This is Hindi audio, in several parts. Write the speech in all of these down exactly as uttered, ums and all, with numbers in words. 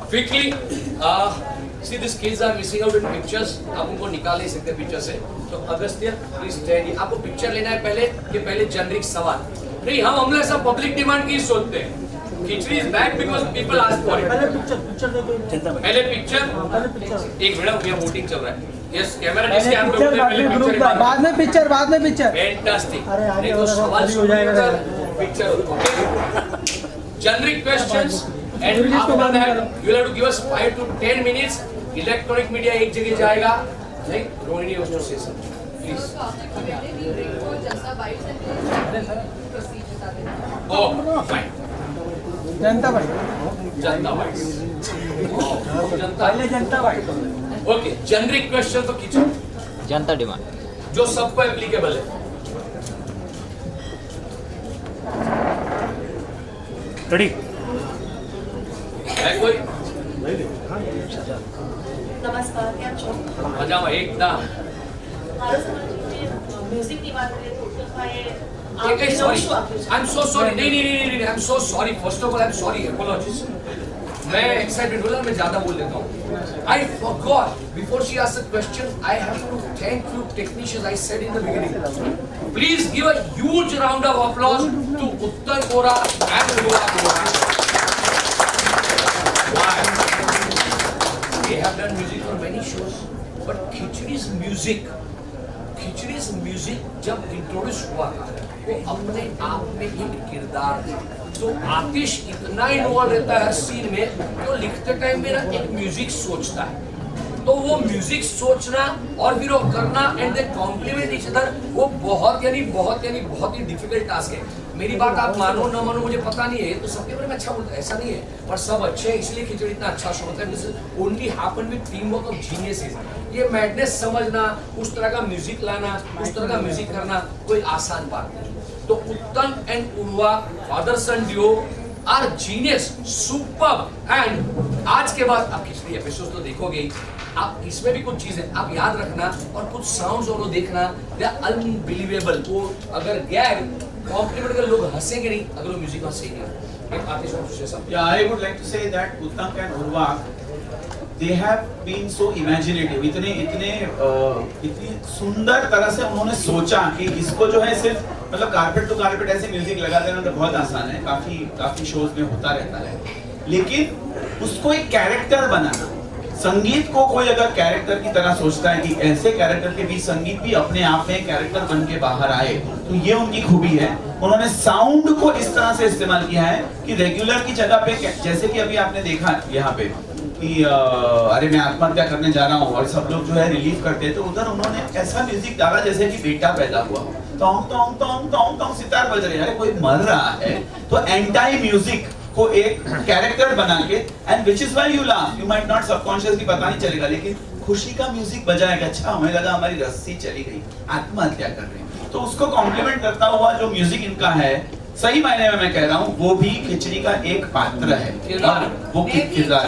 Quickly, uh, see these kids are missing out in pictures. आप उनको निकाल नहीं सकते पिक्चर से. तो अगस्त्य, please stand. आपको पिक्चर लेना है पहले कि पहले जनरिक सवाल. नहीं, हम हम लोग सब पब्लिक डिमांड की सोचते हैं. Khichdi is back because people ask for it. पहले पिक्चर पिक्चर देखो. पहले पिक्चर. पहले पिक्चर. एक मिनट यहाँ वोटिंग चल रहा है. Yes, कैमरा जिसके हाथ में होता है पहले पिक्चर. बाद में पिक्चर, बाद में पिक्चर. Fantastic. अरे नहीं तो सवाल हो जाएगा. Picture. Generic questions. And after that, you will have to give us five to ten minutes. Electronic media एक जगह जाएगा. नहीं, Rohini wants to say something. Please. Oh, fine. जनता भाई. जनता भाई. पहले जनता भाई. Okay, generic question तो खींचो. जनता डिमांड. जो सबको applicable है. Ready? है कोई? नमस्कार, क्या છો? मजा में एक ना. म्यूजिक की बात करें तो Okay, sorry. I'm so sorry. नहीं नहीं नहीं नहीं. I'm so sorry. First of all, I'm sorry. Apologies. मैं excited बोला, मैं ज़्यादा बोल देता हूँ. I forgot. Before she asked the question, I have to thank few technicians. I said in the beginning. Please give a huge round of applause to Uttar Kora and Goa Kora. They have done music for many shows, but Khichdi's music, Khichdi's music जब introduce हुआ था, वो अपने आप में एक किरदार था. तो आतिश इतना इन्वॉल्व रहता है हर सीन में, तो लिखते टाइम मेरा एक म्यूजिक सोचता है. तो वो म्यूजिक सोचना और फिर वो करना and they compliment each other, वो बहुत यानी बहुत यानी बहुत ही डिफिकल्ट टास्क है. मेरी बात आप मानो ना मानो मुझे पता नहीं है, तो सबके बारे में अच्छा बोलता है ऐसा नहीं है, पर सब अच्छे हैं इसलिए खिचड़ी इतना अच्छा शो होता है. This is only happen with team work of geniuses. ये मैडनेस समझना, उस तरह का म्यूजिक लाना, उस तरह का म्यूजिक करना कोई आसान बात नहीं. तो Uttam and Urva father son duo are genius, superb. And आज के बाद आप खिचड़ी एपिसोड तो देखोगे, आप इसमें भी कुछ चीजें आप याद रखना और कुछ साउंड्स और देखना, दे आर अनबिलीवेबल. वो अगर गैग कॉम्प्लीमेंट कर लोग हंसेंगे नहीं, अगर वो म्यूजिक हंसेंगे. एक आतिश और से सब. Yeah, I would like to say that Uttam and Urva, they have been so imaginative. इतने इतने इतनी सुंदर तरह से उन्होंने सोचा कि इसको जो है सिर्फ मतलब कारपेट टू कारपेट ऐसे म्यूजिक लगा देना तो बहुत आसान है, काफी काफी शोज में होता रहता है, लेकिन उसको एक कैरेक्टर बनाना. संगीत को कोई अगर कैरेक्टर की तरह सोचता है कि ऐसे कैरेक्टर के बीच संगीत भी अपने आप में कैरेक्टर बन के बाहर आए, तो ये उनकी खूबी है. उन्होंने साउंड को इस तरह से इस्तेमाल किया है कि रेगुलर की जगह पे, जैसे कि अभी आपने देखा यहाँ पे कि अरे मैं आत्महत्या करने जा रहा हूँ और सब लोग जो है रिलीफ करते हैं, तो उधर उन्होंने ऐसा म्यूजिक डाला जैसे कि बेटा पैदा हुआ, टोंग टोंग टोंग टोंग टोंग सितार बज रहे हैं, अरे कोई मर रहा है. तो एंटाई म्यूजिक को एक कैरेक्टर बना के, and which is why you laugh, you might not subconsciously पता नहीं चलेगा, लेकिन खुशी का म्यूजिक बजाएगा. अच्छा हमें लगा हमारी रस्सी चली गई, आत्महत्या कर रहे हैं, तो उसको कॉम्प्लीमेंट करता हुआ जो म्यूजिक इनका है, सही मायने में मैं कह रहा हूँ वो भी खिचड़ी का एक पात्र है. वो किरदार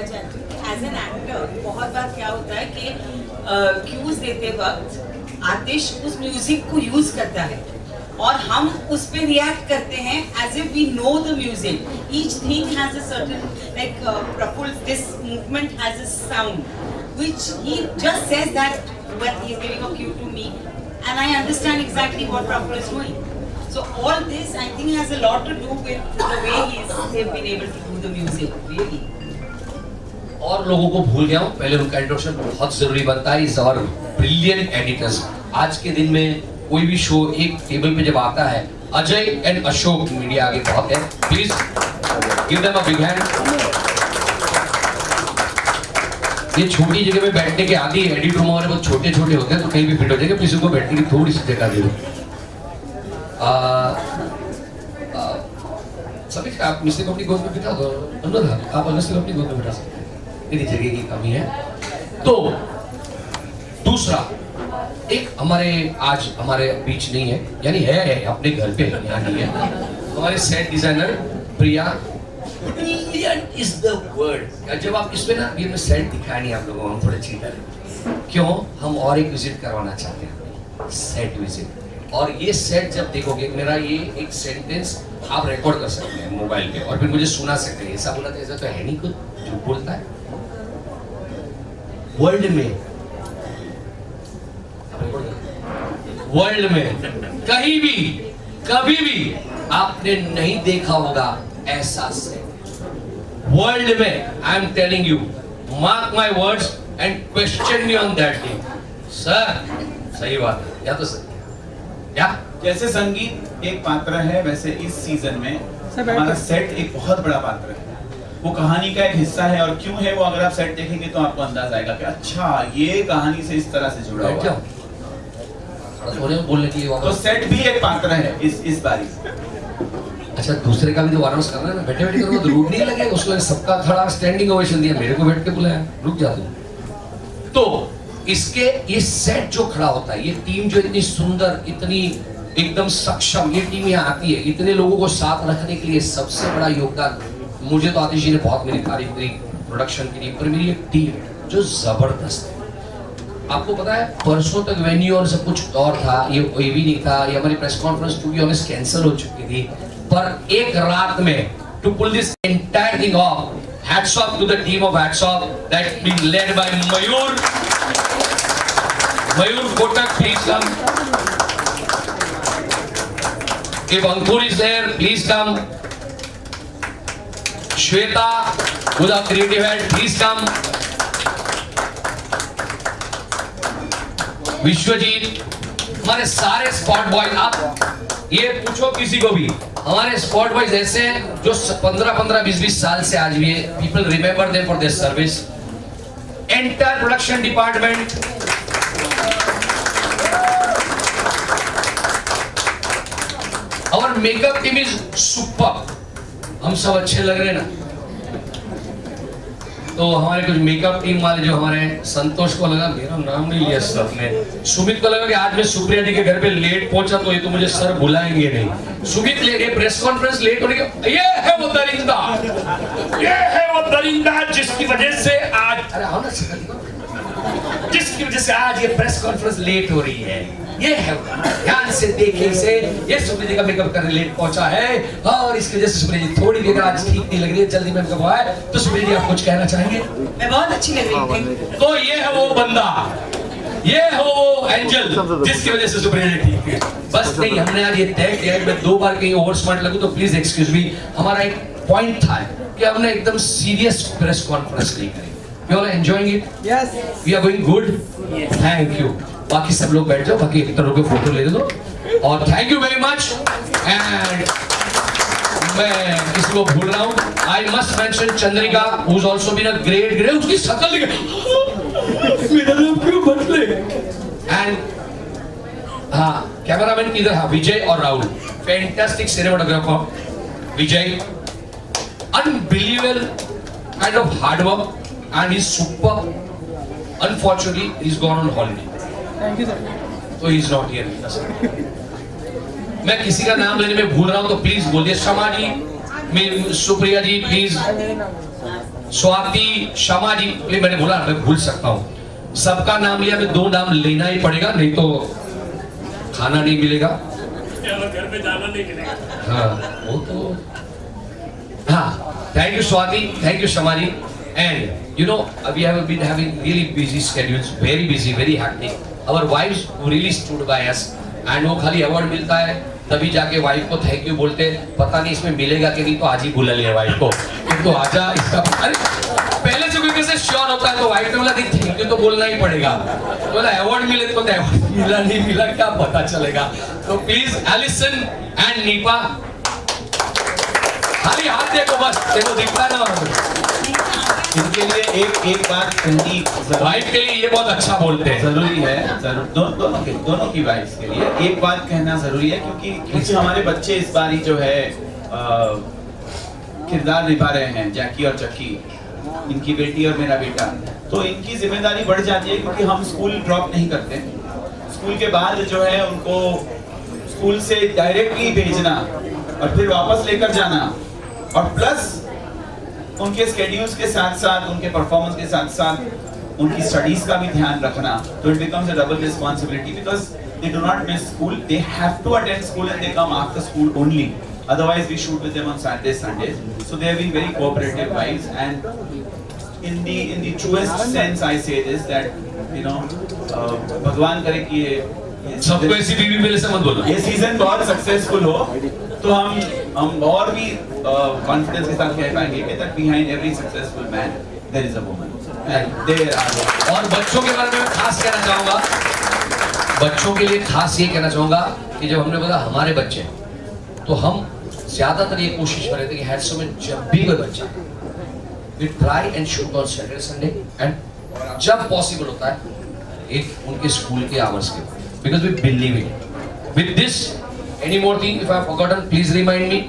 एज एन एक्टर बहुत बार क्या होता है कि क्यूज देते वक्त आतिश उस म्यूजिक को यूज करता है और हम उस पे रिएक्ट करते हैं as if we know the music. Each thing has a certain like Praful, this movement has a sound which he just says that when he is giving a cue to me and I understand exactly what Praful is doing. So all this I think has a lot to do with the way he's they've been able to do the music really. और लोगों को भूल गया हूँ, पहले उनका इंट्रोडक्शन बहुत जरूरी बनता है. Is our brilliant editors. आज के दिन में कोई भी शो एक टेबल पे जब आता है, अजय एंड अशोक मीडिया आगे बहुत है, please give them a big hand. ये छोटी जगह में बैठने के आदि एडिटर हमारे बहुत छोटे छोटे होते हैं, तो कहीं भी फिट हो जाएगा. किसी को बैठने की थोड़ी सी जगह दे दो. सभी आप मिस्टर को अपनी गोद में बिठा दो. अनुराधा आप मिस्टर को अपनी गोद में बिठा सकते हैं, मेरी जगह की कमी है. तो दूसरा एक हमारे आज हमारे बीच नहीं है, यानी है, है अपने घर पे, यहाँ नहीं है. हमारे set designer Priya. Brilliant is the word. जब आप इसमें ना, ये मैं सेट दिखाया नहीं आप लोगों को, हम थोड़े चीटर हैं. क्यों? हम और एक विजिट करवाना चाहते हैं, सेट विजिट. और ये सेट जब देखोगे, मेरा ये एक सेंटेंस आप रिकॉर्ड कर सकते हैं मोबाइल पे और फिर मुझे सुना सकते हैं। ऐसा बोला था, ऐसा तो है नहीं, कुछ झूठ बोलता है। वर्ल्ड में वर्ल्ड में कहीं भी कभी भी आपने नहीं देखा होगा ऐसा सेट वर्ल्ड में। I am telling you, mark my words and question me on that day. Sir सही बात है या तो सर क्या? जैसे संगीत एक पात्र है, वैसे इस सीजन में हमारा सेट एक बहुत बड़ा पात्र है। वो कहानी का एक हिस्सा है, और क्यों है वो, अगर आप सेट देखेंगे तो आपको अंदाज आएगा कि अच्छा ये कहानी से इस तरह से जुड़ा हुआ है। बोलने के लिए तो सेट भी एक पात्र है इस इस बारी। अच्छा, दूसरे का भी तो वारंस करना है ना, बैठे बैठे करो तो रूट नहीं लगेगा। उसको सबका खड़ा स्टैंडिंग ओवेशन दिया, मेरे को बैठ के बुलाया, रुक जा तू। तो इसके ये सेट जो खड़ा होता है, ये टीम जो इतनी सुंदर, इतनी एकदम सक्षम ये टीम यहाँ आती है, इतने लोगों को साथ रखने के लिए सबसे बड़ा योगदान मुझे तो आतिश जी ने बहुत मेरी तारीफ करी प्रोडक्शन की टीम पर। मेरी एक टीम जो जबरदस्त है। आपको पता है परसों तक वेन्यू और सब कुछ और था, ये कोई भी नहीं था, ये हमारी press conference to be honest cancel हो चुकी थी, पर एक रात में to pull this entire thing off, hats off to the team of hats off that being led by Mayur Mayur Kotak, please come. If Ankur is there, please come. Shweta, who's our creative head, please come. Vishwajeet, हमारे सारे स्पॉट बॉयज, आप ये पूछो किसी को भी, हमारे स्पॉट बॉयज ऐसे हैं जो पंद्रह पंद्रह बीस बीस साल से आज भी है। People remember them for their service. Entire production department, और मेकअप टीम इज सुपर। हम सब अच्छे लग रहे हैं ना। तो हमारे कुछ मेकअप टीम वाले जो हमारे संतोष को लगा, मेरा नाम नहीं लिया सर ने, सुमित को लगा कि आज मैं सुप्रिया जी के घर पे लेट पहुंचा तो ये तो मुझे सर बुलाएंगे नहीं। सुमित ले प्रेस कॉन्फ्रेंस लेट होने के, ये है वो दरिंदा, ये है वो दरिंदा जिसकी वजह से आज, अरे आओ ना, जिसकी वजह से आज ये प्रेस कॉन्फ्रेंस लेट हो रही है। ये है, ध्यान से देखे इसे, ये सुप्रिया जी का मेकअप करने लेट पहुंचा है और इसकी वजह से सुप्रिया जी थोड़ी देर आज ठीक नहीं लग रही है, जल्दी मेकअप हुआ है। तो सुप्रिया जी आप कुछ कहना चाहेंगे? मैं बहुत अच्छी लग रही हूँ। तो ये है वो बंदा, ये है वो एंजल जिसकी वजह से सुप्रिया जी ठीक है। बस नहीं, हमने आज ये तय किया है, मैं दो बार कहीं ओवर स्मार्ट लगूं तो प्लीज एक्सक्यूज मी। हमारा एक पॉइंट था कि हमने एकदम सीरियस प्रेस कॉन्फ्रेंस नहीं करी। You all enjoying it? Yes. We are going good? Yes. Thank you. बाकी सब लोग बैठ जाओ, बाकी एक तरह के फोटो ले दो। और thank you very much. And मैं किसी को भूल रहा हूँ, I must mention Chandrika, who's also been a great great, उसकी शक्ल दिखे, मेरा नाम क्यों बदले? एंड हाँ, कैमरामैन किधर? हाँ, विजय और Rahul, fantastic cinematographer Vijay, unbelievable kind of hard work and he's super. Unfortunately, he's gone on holiday. Thank you, sir. So he's not here with us. मैं किसी का नाम लेने में भूल रहा हूँ तो प्लीज बोलिए। शमा जी, मैं सुप्रिया जी प्लीज, स्वाति, शमा जी प्लीज, मैंने बोला मैं भूल सकता हूँ। सबका नाम लिया, मैं दो नाम लेना ही पड़ेगा, नहीं तो खाना नहीं मिलेगा, घर पे जाना नहीं मिलेगा। हाँ वो तो हाँ। Thank you Swati, thank you Shama ji. And you know, we have been having really busy schedules, very busy, very hectic. Our wives really stood by us, and वो खाली अवार्ड मिलता है तभी जाके वाइफ को थैंक यू बोलते हैं। पता नहीं इसमें मिलेगा कि नहीं, तो आज ही बुला लिया वाइफ को, तो आजा इसका। अरे पहले से कोई कैसे श्योर होता है तो वाइफ ने बोला नहीं थैंक यू तो बोलना ही पड़ेगा। तो बोला अवार्ड मिले तो अवार्ड मिला नहीं मिला क्या पता चलेगा। तो प्लीज एलिसन एंड नीपा, खाली हाथ देखो बस, देखो दिखता ना। इनके लिए एक एक बात कहनी, वाइफ के लिए ये बहुत अच्छा बोलते हैं, जरूरी है, जरूर दो, दोनों के दोनों की वाइफ के लिए एक बात कहना जरूरी है, क्योंकि क्योंकि हमारे बच्चे इस बारी जो है किरदार निभा रहे हैं, जैकी और चक्की, इनकी बेटी और मेरा बेटा, तो इनकी जिम्मेदारी बढ़ जाती है, क्योंकि हम स्कूल ड्रॉप नहीं करते। स्कूल के बाद जो है उनको स्कूल से डायरेक्टली भेजना और फिर वापस लेकर जाना, और प्लस उनके स्केड्यूल्स के साथ साथ, उनके परफॉर्मेंस के साथ साथ उनकी स्टडीज का भी ध्यान रखना। तो it becomes a double responsibility, because they do not miss school. They have to attend school and they come after school only. Otherwise, we shoot with them on Saturdays, Sundays. So they have been very cooperative guys. And in the in the truest sense, I say this that you know, भगवान करे कि ये सबको ऐसी बीवी मेरे से मत बोलो। ये सीजन बहुत सक्सेसफुल हो, तो हम हम और भी कॉन्फिडेंस के साथ कह पाएंगे कि that behind every successful man there is a woman. And there are. और बच्चों के बारे में खास कहना चाहूँगा, बच्चों के लिए खास ये कहना चाहूँगा कि जब हमने बोला हमारे बच्चे, तो हम ज्यादातर ये कोशिश कर रहे थे कि हैट्सो में जब भी कोई बच्चा, we try and shoot on Saturday, Sunday, and जब पॉसिबल होता है एक उनके स्कूल के आवर्स के, because we believe it. With this, any more thing if I have forgotten, please remind me.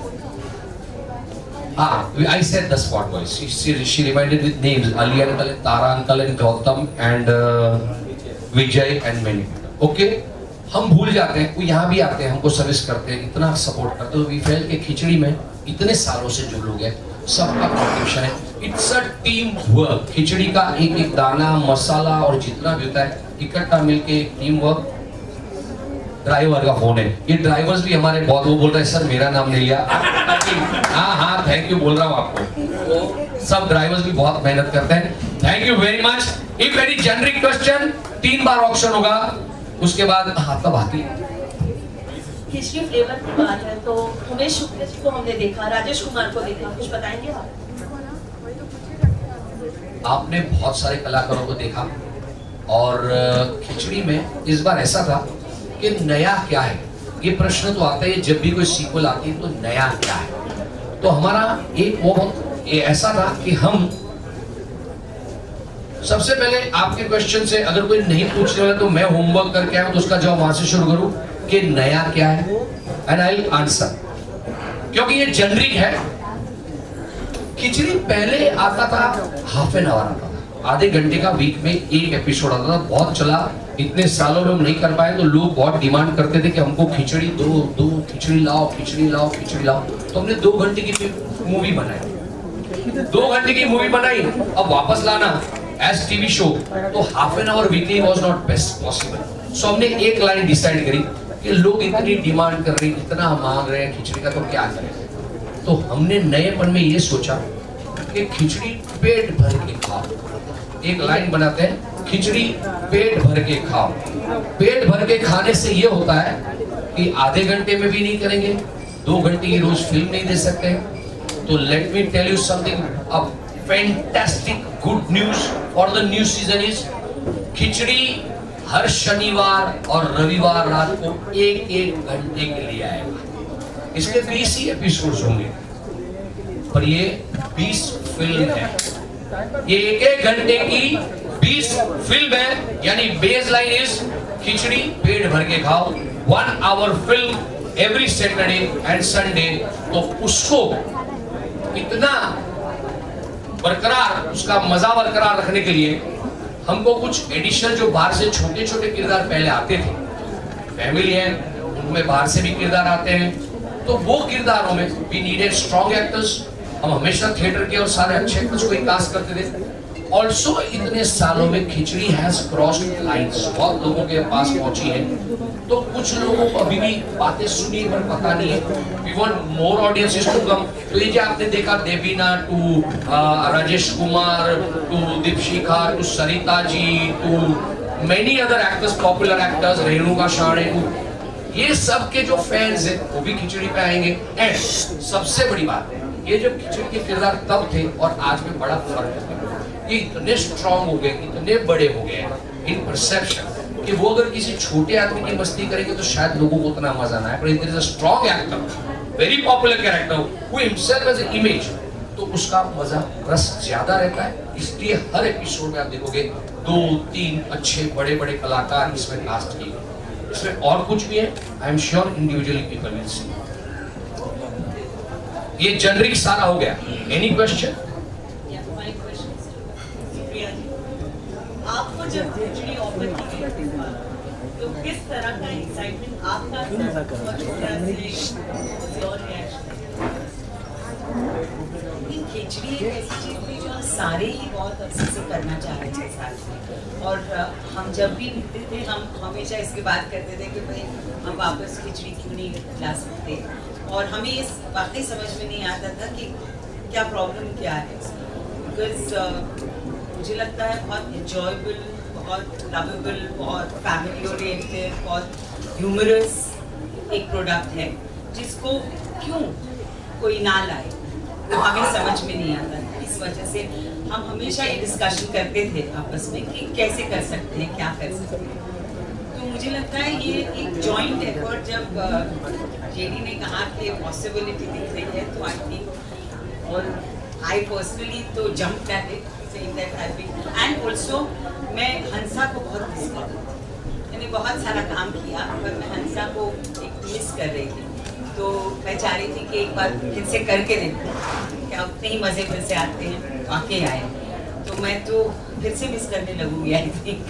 Ah, I said the spot boys. She, she, she reminded with names: Ali uncle, and Tara uncle, and Gautam, and uh, Vijay, and many. Okay. हम भूल जाते हैं, वो यहाँ भी आते हैं, हमको सर्विस करते हैं, इतना सपोर्ट करते हैं। तो वी फेल के खिचड़ी में इतने सालों से जो लोग हैं, सबका कॉन्ट्रिब्यूशन है। It's a team work. Khichdi का एक एक दाना, मसाला और जितना भी होता है, इकट्ठा मिलके एक टीम वर्क। ड्राइवर का फोन है, ये ड्राइवर्स भी हमारे बहुत, वो बोल रहे हैं सर मेरा नाम नहीं लिया। हाँ हाँ थैंक यू बोल रहा हूँ आपको। तो सब ड्राइवर्स भी बहुत मेहनत करते हैं। Thank you very much. एक वेरी जेनरिक क्वेश्चन, तीन बार ऑप्शन होगा, उसके बाद हाँ तब आती खिचड़ी फ्लेवर की बात है तो उमेश शुक्ला जी को हमने देखा, राजेश कुमार को देखा, कुछ बताएंगे आप? आपने बहुत सारे कलाकारों को देखा और खिचड़ी में इस बार ऐसा था कि नया क्या है, ये प्रश्न तो आता है जब भी कोई सीक्वल आती है तो नया क्या है। तो हमारा एक वो ये ऐसा था कि हम सबसे पहले आपके क्वेश्चन से अगर कोई नहीं पूछने वाला तो मैं होमवर्क करके आया हूं, तो उसका जवाब वहां से शुरू करूं कि नया क्या है, एंड आई विल आंसर, क्योंकि ये जेनरिक है। खिचड़ी पहले आता था हाफ एन आवर आता था, आधे घंटे का वीक में एक एपिसोड आता था, बहुत चला। इतने सालों में हम नहीं कर पाए तो लोग बहुत डिमांड करते थे कि हमको खिचड़ी दो दो खिचड़ी लाओ खिचड़ी लाओ खिचड़ी लाओ। तो हमने दो घंटे की मूवी बनाई, दो घंटे की मूवी बनाई, अब वापस लाना एज टीवी शो तो half an hour weekly was not best possible. So हमने एक लाइन डिसाइड करी कि लोग इतनी डिमांड कर रहे हैं, इतना मांग रहे हैं खिचड़ी का, तो क्या करें। तो हमने नएपन में ये सोचा कि खिचड़ी पेट भर के खाओ। एक लाइन बनाते हैं, खिचड़ी पेट भर के खाओ। पेट भर के खाने से ये होता है कि आधे घंटे में भी नहीं करेंगे, दो घंटे की रोज फिल्म नहीं दे सकते। तो let me tell you something, अब fantastic good news for the new season is Khichdi हर शनिवार और रविवार रात को एक एक घंटे के लिए आएगा। इसके बीस ही एपिसोड्स होंगे, पर ये बीस फिल्म है, ये एक एक घंटे की बीस फिल्म है। यानी बेस लाइन इज खिचड़ी पेट भर के खाओ, one hour film every Saturday and Sunday. तो उसको इतना बरकरार, उसका मजा बरकरार रखने के लिए हमको कुछ एडिशनल, जो बाहर से छोटे छोटे किरदार पहले आते थे, फैमिली है उनमें बाहर से भी किरदार आते हैं, तो वो किरदारों में वी नीडेड स्ट्रॉन्ग एक्टर्स। हम हमेशा थिएटर के और सारे अच्छे एक्टर्स को ही कास्ट करते थे। ऑल्सो इतने सालों में खिचड़ी हैज क्रॉस्ड लाइंस, बहुत लोगों के पास पहुंची है। तो कुछ लोगों को अभी भी बातें सुनी पर पता नहीं है। We want more audiences to come. तो ये जो आपने देखा Devina to Rajesh Kumar to Deepshikha to Sarita ji to many other actors, popular actors, Renuka Shahane, ये सब के जो फैंस हैं वो भी खिचड़ी पे आएंगे। एंड सबसे बड़ी बात, ये जो खिचड़ी के किरदार तब थे और आज में बड़ा फर्क है। ये इतने स्ट्रॉन्ग हो गए, इतने बड़े हो गए इन परसेप्शन कि वो अगर किसी छोटे आदमी की मस्ती करेंगे तो शायद लोगों को उतना मजा ना आए। पर इधर is a strong actor, very popular character who himself as an image, तो उसका मजा रस ज्यादा रहता है। इसलिए हर एपिसोड में आप देखोगे दो तीन अच्छे बड़े बड़े कलाकार इसमें कास्ट किए गए। इसमें और कुछ भी है, I am sure individually people will see. ये जेनरिक सारा हो गया। Any question? आपको जब खिचड़ी ऑफर की गई तो किस तरह का एक्साइटमेंट आपका था? खिचड़ी एक ऐसी चीज थी जो सारे ही बहुत अच्छे से करना चाह रहे थे साथ में। और हम जब भी मिलते थे हम हमेशा इसकी बात करते थे कि भाई हम वापस खिचड़ी क्यों नहीं ला सकते, और हमें इस वाकई समझ में नहीं आता था कि क्या प्रॉब्लम क्या है, बिकॉज uh, मुझे लगता है बहुत इंजॉयबल, बहुत लवेबल, बहुत फैमिली ओरिएंटेड, बहुत ह्यूमरस एक प्रोडक्ट है जिसको क्यों कोई ना लाए वो हमें समझ में नहीं आता। इस वजह से हम हमेशा ये डिस्कशन करते थे आपस में कि कैसे कर सकते हैं, क्या कर सकते हैं। तो मुझे लगता है ये एक जॉइंट एफर्ट, जब जेडी ने कहा कि पॉसिबिलिटी दिख रही है तो आई थिंक, और आई पर्सनली तो jump at it saying that I will, and also मैं हंसा को बहुत मिस कर रही थी। मैंने बहुत सारा काम किया पर मैं हंसा को एक मिस कर रही थी, तो मैं चाह रही थी कि एक बार फिर से करके देखूं क्या उतने ही मज़े फिर से आते हैं, वाकई आए, तो मैं तो फिर से मिस करने लगूंगी आई थिंक।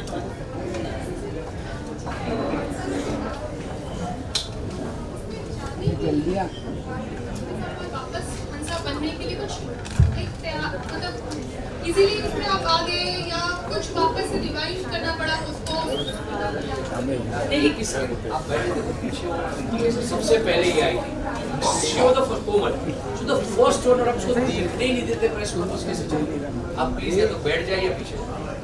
वापस हंसा बनने के लिए कुछ मतलब इजीली उसमें आप आ गए या कुछ वापस से रिवाइव करना पड़ा उसको? नहीं, किसी आप बैठे थे तो पीछे सबसे पहले ही आई थी she was the Komal, so the first one, और आप उसको देखने ही नहीं देते प्रेस कॉन्फ्रेंस कैसे चली। आप प्लीज या तो बैठ जाइए पीछे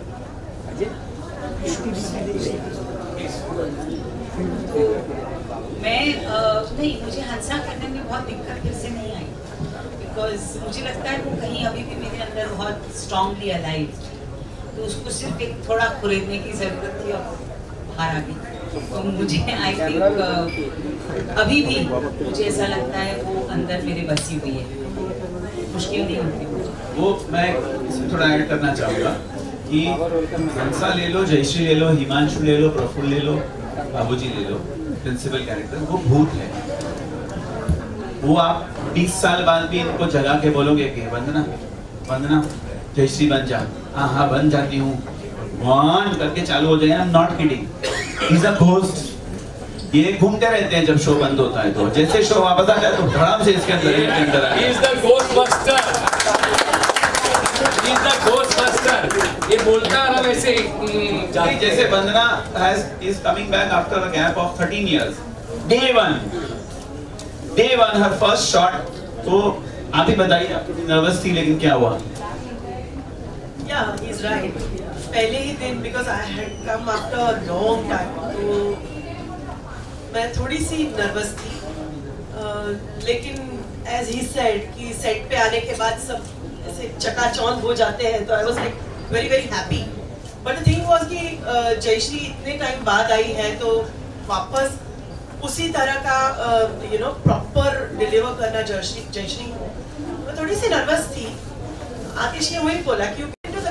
तो मैं uh, नहीं, मुझे हंसा करने में बहुत दिक्कत फिर से नहीं आई, बिकॉज मुझे लगता है वो कहीं अभी भी मेरे अंदर बहुत स्ट्रांगली अलाइव, तो उसको सिर्फ एक थोड़ा खुलेने की ज़रूरत थी और बाहर आ गई। तो मुझे आई थिंक अभी भी मुझे ऐसा लगता है वो अंदर मेरे बसी हुई है, मुश्किल नहीं होती मुझे। वो मैं इसमें थोड़ा ऐड करना चाहूँगा कि हंसा ले लो, जयश्री ले लो, हिमांशु ले लो, प्रफुल्ल ले लो, बाबूजी ले लो, प्रिंसिपल कैरेक्टर, वो भूत है। वो आप बीस साल बाद भी इनको जगा के बोलोगे कि वंदना वंदना जयश्री बन जा, हाँ हाँ बन जाती हूँ, वन करके चालू हो जाए, not kidding, is a ghost. ये घूमते रहते हैं जब शो बंद होता है, तो जैसे शो वापस आ जाए तो धड़ाम से इसके अंदर इसके अंदर आ He is the Ghostbuster. He is the Ghostbuster. ये बोलता है ना वैसे नहीं, जैसे वंदना has is coming back after a gap of thirteen years. Day one, day one her first shot. तो आप ही बताइए, आप कितनी नर्वस थी, लेकिन क्या हुआ? Yeah, he's right. पहले ही दिन, because I had come after a long time, तो मैं थोड़ी सी नर्वस थी, uh, लेकिन as he said कि सेट पे आने के बाद सब ऐसे चकाचौंध हो जाते हैं, तो I was like very very happy. But the thing was कि uh, जयश्री इतने टाइम बाद आई है, तो वापस उसी तरह का यू नो प्रॉपर डिलीवर करना जयश्री जयश्री मैं थोड़ी सी नर्वस थी। आतिश ने वही बोला कि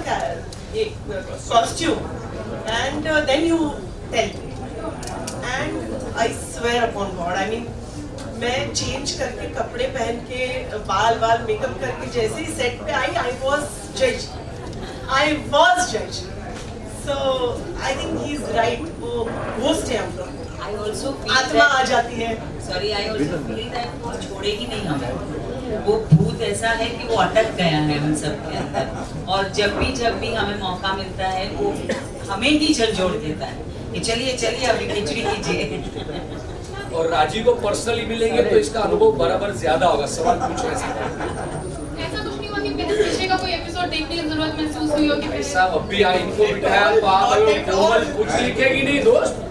costume and then you tell and I swear upon God, I mean मैं चेंज करके कपड़े पहन के बाल बाल मेकअप करके जैसे ही सेट पे आई, आई वाज जज आई वाज जज सो I think he is right, वो घोस्ट है हम लोग, I also feel आत्मा that- आ जाती है। Sorry, I also feel that वो छोड़ेगी नहीं हमें। वो भूत ऐसा है कि वो अटक गया है हम सब के अंदर, और जब भी जब भी हमें मौका मिलता है वो हमें ही झकझोर देता है कि चलिए चलिए अभी खिचड़ी कीजिए। और राजी को पर्सनली मिलेंगे तो इसका अनुभव बराबर ज्यादा होगा। सवाल पूछो ऐसा ऐसा कुछ नहीं हुआ कि पहले पीछे का कोई एपिसोड देखने की जरूरत महसूस हुई हो कि पहले- ऐसा अभी आई इनको बिठाया कोमल कुछ लिखेगी नहीं दोस्त,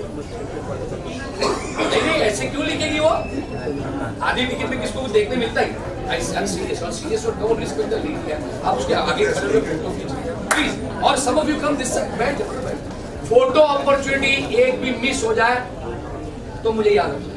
नहीं नहीं ऐसे क्यों लिखेगी वो? आधी टिकट में किसको देखने मिलता है? आई एम सीरियस और सीरियस और डोंट रिस्पेक्ट द लीड। आप उसके आगे खड़े होकर फोटो खींचिए प्लीज, और some of you come this side, बैठ जाओ। फोटो अपॉर्चुनिटी एक भी मिस हो जाए तो मुझे याद रखिए।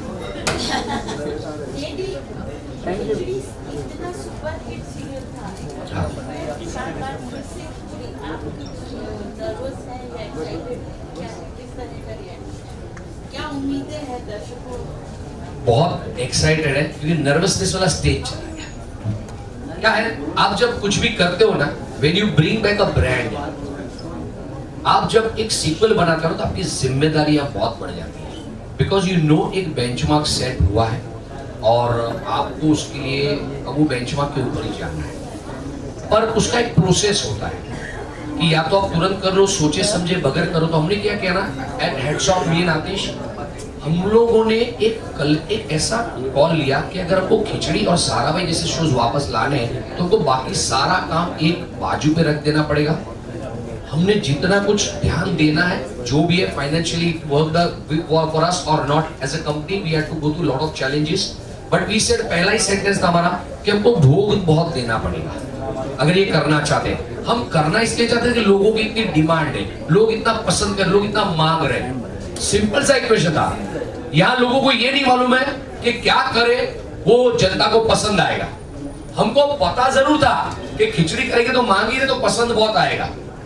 इतना सुपर हिट सीरियल था, सात बार फिर से आप नर्वस हैं या एक्साइटेड, क्या किस तरह का रिएक्शन, क्या उम्मीदें हैं दर्शकों? बहुत एक्साइटेड है क्योंकि नर्वसनेस वाला स्टेज चला गया। क्या है, आप जब कुछ भी करते हो ना, when you bring back a brand, आप जब एक सीक्वल बनाते हो तो आपकी जिम्मेदारियां बहुत बढ़ जाती है, बिकॉज यू नो एक बेंचमार्क सेट हुआ है और आपको उसके लिए अब वो बेंचमार्क के ऊपर ही जाना है। पर उसका एक प्रोसेस होता है कि या तो आप तुरंत कर लो, सोचे समझे बगैर करो। तो हमने क्या किया ना, at heads of me and Atish, हम लोगों ने एक कल एक ऐसा कॉल लिया कि अगर हमको खिचड़ी और सारा भाई जैसे शोज वापस लाने हैं तो हमको बाकी सारा काम एक बाजू पे रख देना पड़ेगा। हमने जितना कुछ ध्यान देना है, जो भी है फाइनेंशियली वर्क फॉर अस और not as a company, we had to go through lot of challenges, but we said, पहला ही सेंटेंस था हमारा कि हमको भोग बहुत देना पड़ेगा अगर ये करना चाहते हैं। हम करना इसलिए चाहते हैं कि लोगों की इतनी डिमांड है, लोग इतना पसंद कर, लोग इतना मांग रहे हैं। सिंपल सा इक्वेशन था। यहाँ लोगों को ये नहीं मालूम है कि क्या करे वो जनता को पसंद आएगा। हमको पता जरूर था कि खिचड़ी करेंगे तो मांगी तो पसंद बहुत आएगा।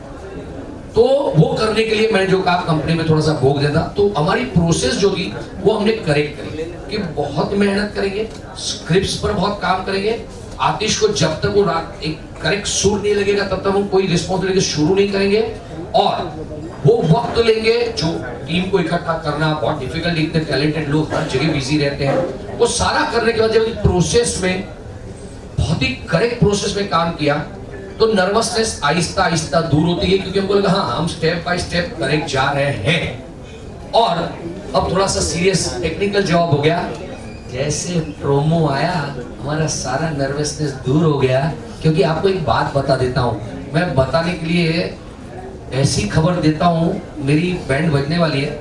तो वो करने के लिए मैंने जो कहा कंपनी में थोड़ा सा भोग देता, तो हमारी प्रोसेस जो थी वो हमने करेक्ट करी कि बहुत मेहनत करेंगे, स्क्रिप्ट्स पर बहुत काम करेंगे। आतिश को जब तक वो रात एक करेक्ट सुर नहीं लगेगा तब तक हम कोई रिस्पॉन्सिबिलिटी शुरू नहीं करेंगे, और वो वक्त लेंगे जो टीम को इकट्ठा करना बहुत डिफिकल्ट, इतने टैलेंटेड लोग हर जगह बिजी रहते हैं। वो सारा करने के बाद जब प्रोसेस में बहुत ही करेक्ट प्रोसेस में काम किया तो नर्वसनेस आहिस्ता आहिस्ता दूर होती है, क्योंकि हमको लगा हाँ हम स्टेप बाय स्टेप करेक्ट जा रहे हैं। और अब थोड़ा सा सीरियस टेक्निकल जॉब हो गया। जैसे प्रोमो आया हमारा सारा नर्वसनेस दूर हो गया, क्योंकि आपको एक बात बता देता हूँ, मैं बताने के लिए ऐसी खबर देता हूँ, मेरी बैंड बजने वाली है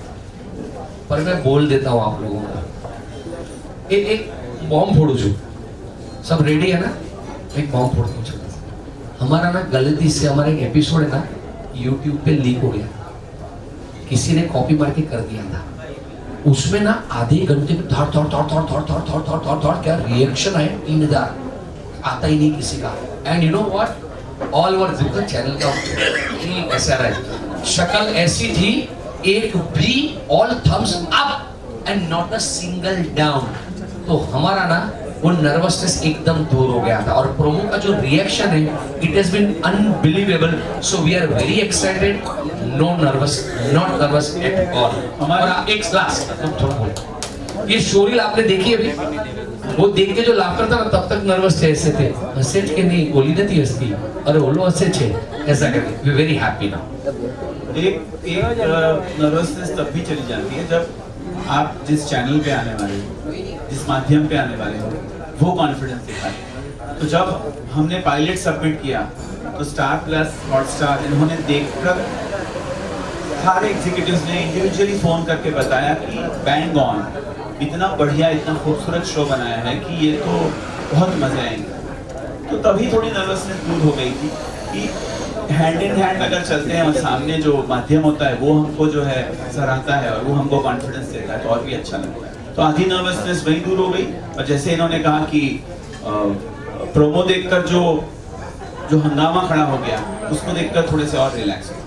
पर मैं बोल देता हूँ आप लोगों को। एक एक बॉम्ब फोड़ू जो सब रेडी है ना, एक बॉम्ब फोड़ दो। हमारा ना गलती से हमारा एक एपिसोड है ना यूट्यूब पे लीक हो गया, किसी ने कॉपी मार के कर दिया था। उसमें ना आधे घंटे में थोड़ थोड़ थोड़ थोड़ थोड़ थोड़ थोड़ थोड़ थोड़ थोड़ क्या रिएक्शन आए, तीन हजार आता ही नहीं किसी का। And you know what, all over दुकान चैनल का ऐसा रहा, शक्ल ऐसी थी, एक भी all thumbs up and not a single down. तो हमारा ना वो नर्वसनेस एकदम दूर हो गया था, और प्रोमो का जो रिएक्शन है it has been unbelievable. So we are very excited, no nervous, not nervous at all. हमारा एक लास्ट थोड़ा बोल, ये शोरील आपने देखी अभी, वो देख के जो लाफ करता ना तब तक नर्वस थे, ऐसे थे, हंसे के नहीं, गोली नहीं थी हंसती, अरे बोलो हंसे थे, ऐसा करके वी वेरी हैप्पी नाउ। एक एक नर्वसनेस तब भी चली जाती है जब आप जिस चैनल पे आने वाले हो, जिस माध्यम पे आने वाले हो, वो कॉन्फिडेंस दिखाए। तो जब हमने पायलट सबमिट किया तो स्टार प्लस, हॉटस्टार, इन्होंने देखकर सारे एग्जीक्यूटिव्स ने इंडिविजुअली फोन करके बताया कि बैंग ऑन, इतना बढ़िया, इतना खूबसूरत शो बनाया है कि ये तो बहुत मजे आएंगे। तो तभी थोड़ी नर्वसनेस दूर हो गई थी कि हैंड इन हैंड अगर चलते हैं और सामने जो माध्यम होता है वो हमको जो है सराहता है और वो हमको कॉन्फिडेंस देता है तो और भी अच्छा लगता है। तो आधी नर्वसनेस वही दूर हो गई। और जैसे इन्होंने कहा कि प्रोमो देखकर जो जो हंगामा खड़ा हो गया उसको देखकर थोड़े से और रिलैक्स हो।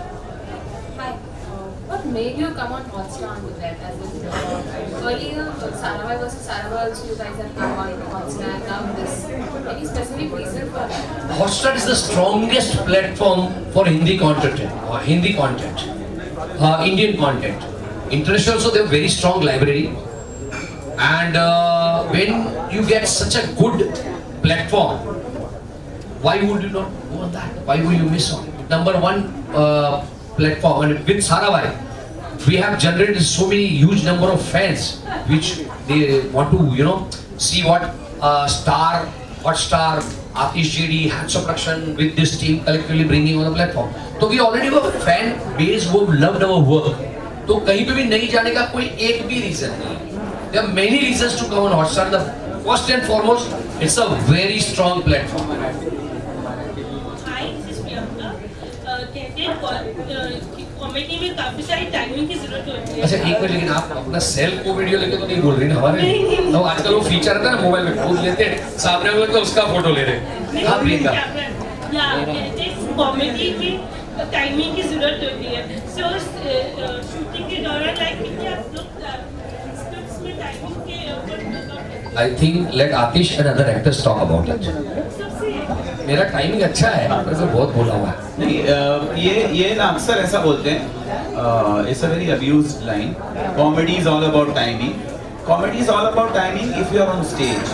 What made you come on Hotstar with that as in earlier Sarabhai versus Sarabhai also you guys have come on Hotstar, now this. Any specific reason for that? Hotstar is the strongest platform for Hindi content, uh, Hindi content, uh, Indian content. International also they have very strong library, and uh, when you get such a good platform, why would you not go on that? Why would you miss on it? Number one uh, platform, and with Sarabhai we have generated so many huge number of fans which they want to, you know, see what uh, Star, Hotstar, Atish J D, Hands of Production with this team collectively bringing on the platform. So we already have a fan base who loved our work. तो कहीं पे भी नहीं जाने का कोई एक भी reason नहीं। There are many reasons to come on Hotstar. The first and foremost, it's a very strong platform. Hi, this is Priyanka. कहते हैं कॉमेडी में काफी सारी टाइमिंग की जरूरत होती है। अच्छा एक मिनट, लेकिन आप अपना सेल को वीडियो लेके तो नहीं बोल रही ना हमारे? तो आजकल वो फीचर आता है ना मोबाइल में, खोल लेते हैं सामने वाले को उसका फोटो ले रहे। हाँ प्रियंका, या कहते हैं कॉमेडी में टाइमिंग की जरूरत होती है। सो शूटिंग के दौरान लाइक कितने आप लोग स्क्रिप्ट्स में टाइमिंग के ऊपर? I think let Atish and other actors talk about it. मेरा टाइमिंग अच्छा है, आपने तो बहुत बोला हुआ है। नहीं, ये ये ना अक्सर ऐसा बोलते हैं, it's a very abused line, comedy is all about timing. Comedy is all about timing if you are on stage.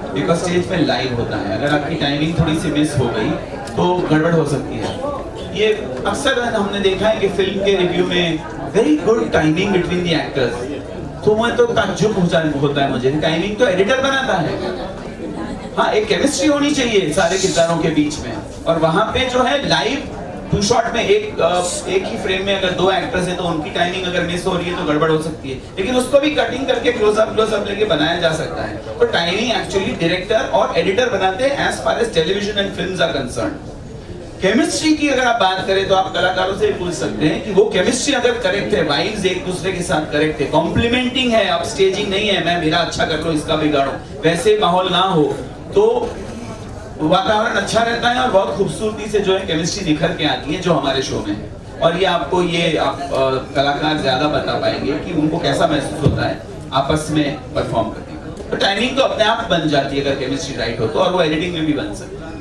Because stage पे लाइव होता है, अगर आपकी टाइमिंग थोड़ी सी मिस हो गई तो गड़बड़ हो सकती है। ये अक्सर हमने देखा है कि फिल्म के रिव्यू में very good timing between the actors, तो मैं तो ताज्जुब होता है मुझे, टाइमिंग तो एडिटर बनाता है। हाँ, एक केमिस्ट्री होनी चाहिए सारे किरदारों के बीच में, और वहां पे जो है लाइव टू शॉट में एक एक ही फ्रेम में अगर दो एक्टर्स हैं तो उनकी टाइमिंग अगर मिस हो रही है तो गड़बड़ हो सकती है, लेकिन उसको भी कटिंग करके क्लोज अप क्लोज अप लेके बनाया जा सकता है। तो टाइमिंग एक्चुअली डायरेक्टर और एडिटर बनाते हैं as far as television and films are concern. Chemistry की अगर आप बात करें तो आप कलाकारों से पूछ सकते हैं कि वो केमिस्ट्री अगर करेक्ट है, वाइब्स एक दूसरे के साथ करेक्ट है, कॉम्प्लीमेंटिंग है, अब स्टेजिंग नहीं है मैं मेरा अच्छा कर लो इसका बिगाड़ो, वैसे माहौल ना हो तो वातावरण अच्छा रहता है और बहुत खूबसूरती से जो है केमिस्ट्री निखर के आती है जो हमारे शो में है। और ये आपको ये आप आ, कलाकार ज्यादा बता पाएंगे कि उनको कैसा महसूस होता है आपस में परफॉर्म करने का। तो टाइमिंग तो अपने आप बन जाती है अगर केमिस्ट्री राइट हो तो, और वो एडिटिंग में भी बन सकती है।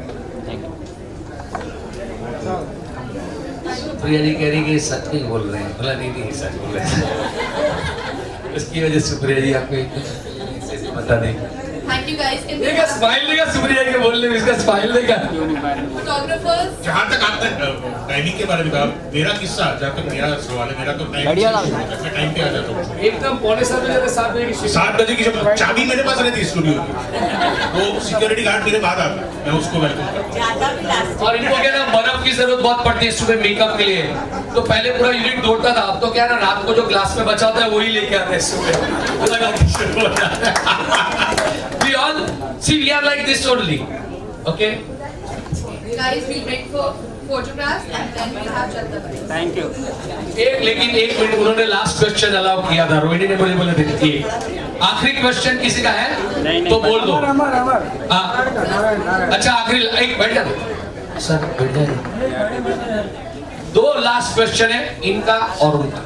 प्रिया जी कह रही कि सच नहीं बोल रहे हैं, बोला नहीं नहीं सच बोल रहे हैं। इसकी वजह से प्रिया जी आपको पता नहीं। Thank you guys. देखा स्माइल देगा सुप्रिया के बोलने में, इसका स्माइल देगा। Photographers. जहाँ तक आपने टाइमिंग के बारे में कहा, मेरा किस्सा जहाँ तक मेरा सवाल है, मेरा तो टाइम टाइम पे आ जाता हूँ एकदम पौने सात बजे सात बजे की सात बजे की जब चाबी मेरे पास रहती स्टूडियो की, वो सिक्योरिटी गार्ड मेरे बाद आता है, मैं उसको वेलकम करता हूँ। और इनको क्या ना बर्फ की जरूरत बहुत पड़ती है सुबह मेकअप के लिए, तो पहले पूरा यूनिट दौड़ता था, अब तो क्या ना रात को जो ग्लास में बचा होता है वही लेके आते हैं सुबह लगा के शुरू हो जाता है। We all see we are like this only, okay? Guys, we'll break for photographs and then we'll have Chanda Bhai. Thank you. एक लेकिन एक मिनट उन्होंने लास्ट क्वेश्चन अलाउ किया था, रोहिणी ने मुझे बोले थे एक आखिरी क्वेश्चन किसी का है नहीं, नहीं, तो बोल दो। अमर अमर हाँ अच्छा आखिरी एक बैठ जा सर, बैठ जाए। दो लास्ट क्वेश्चन है इनका और उनका।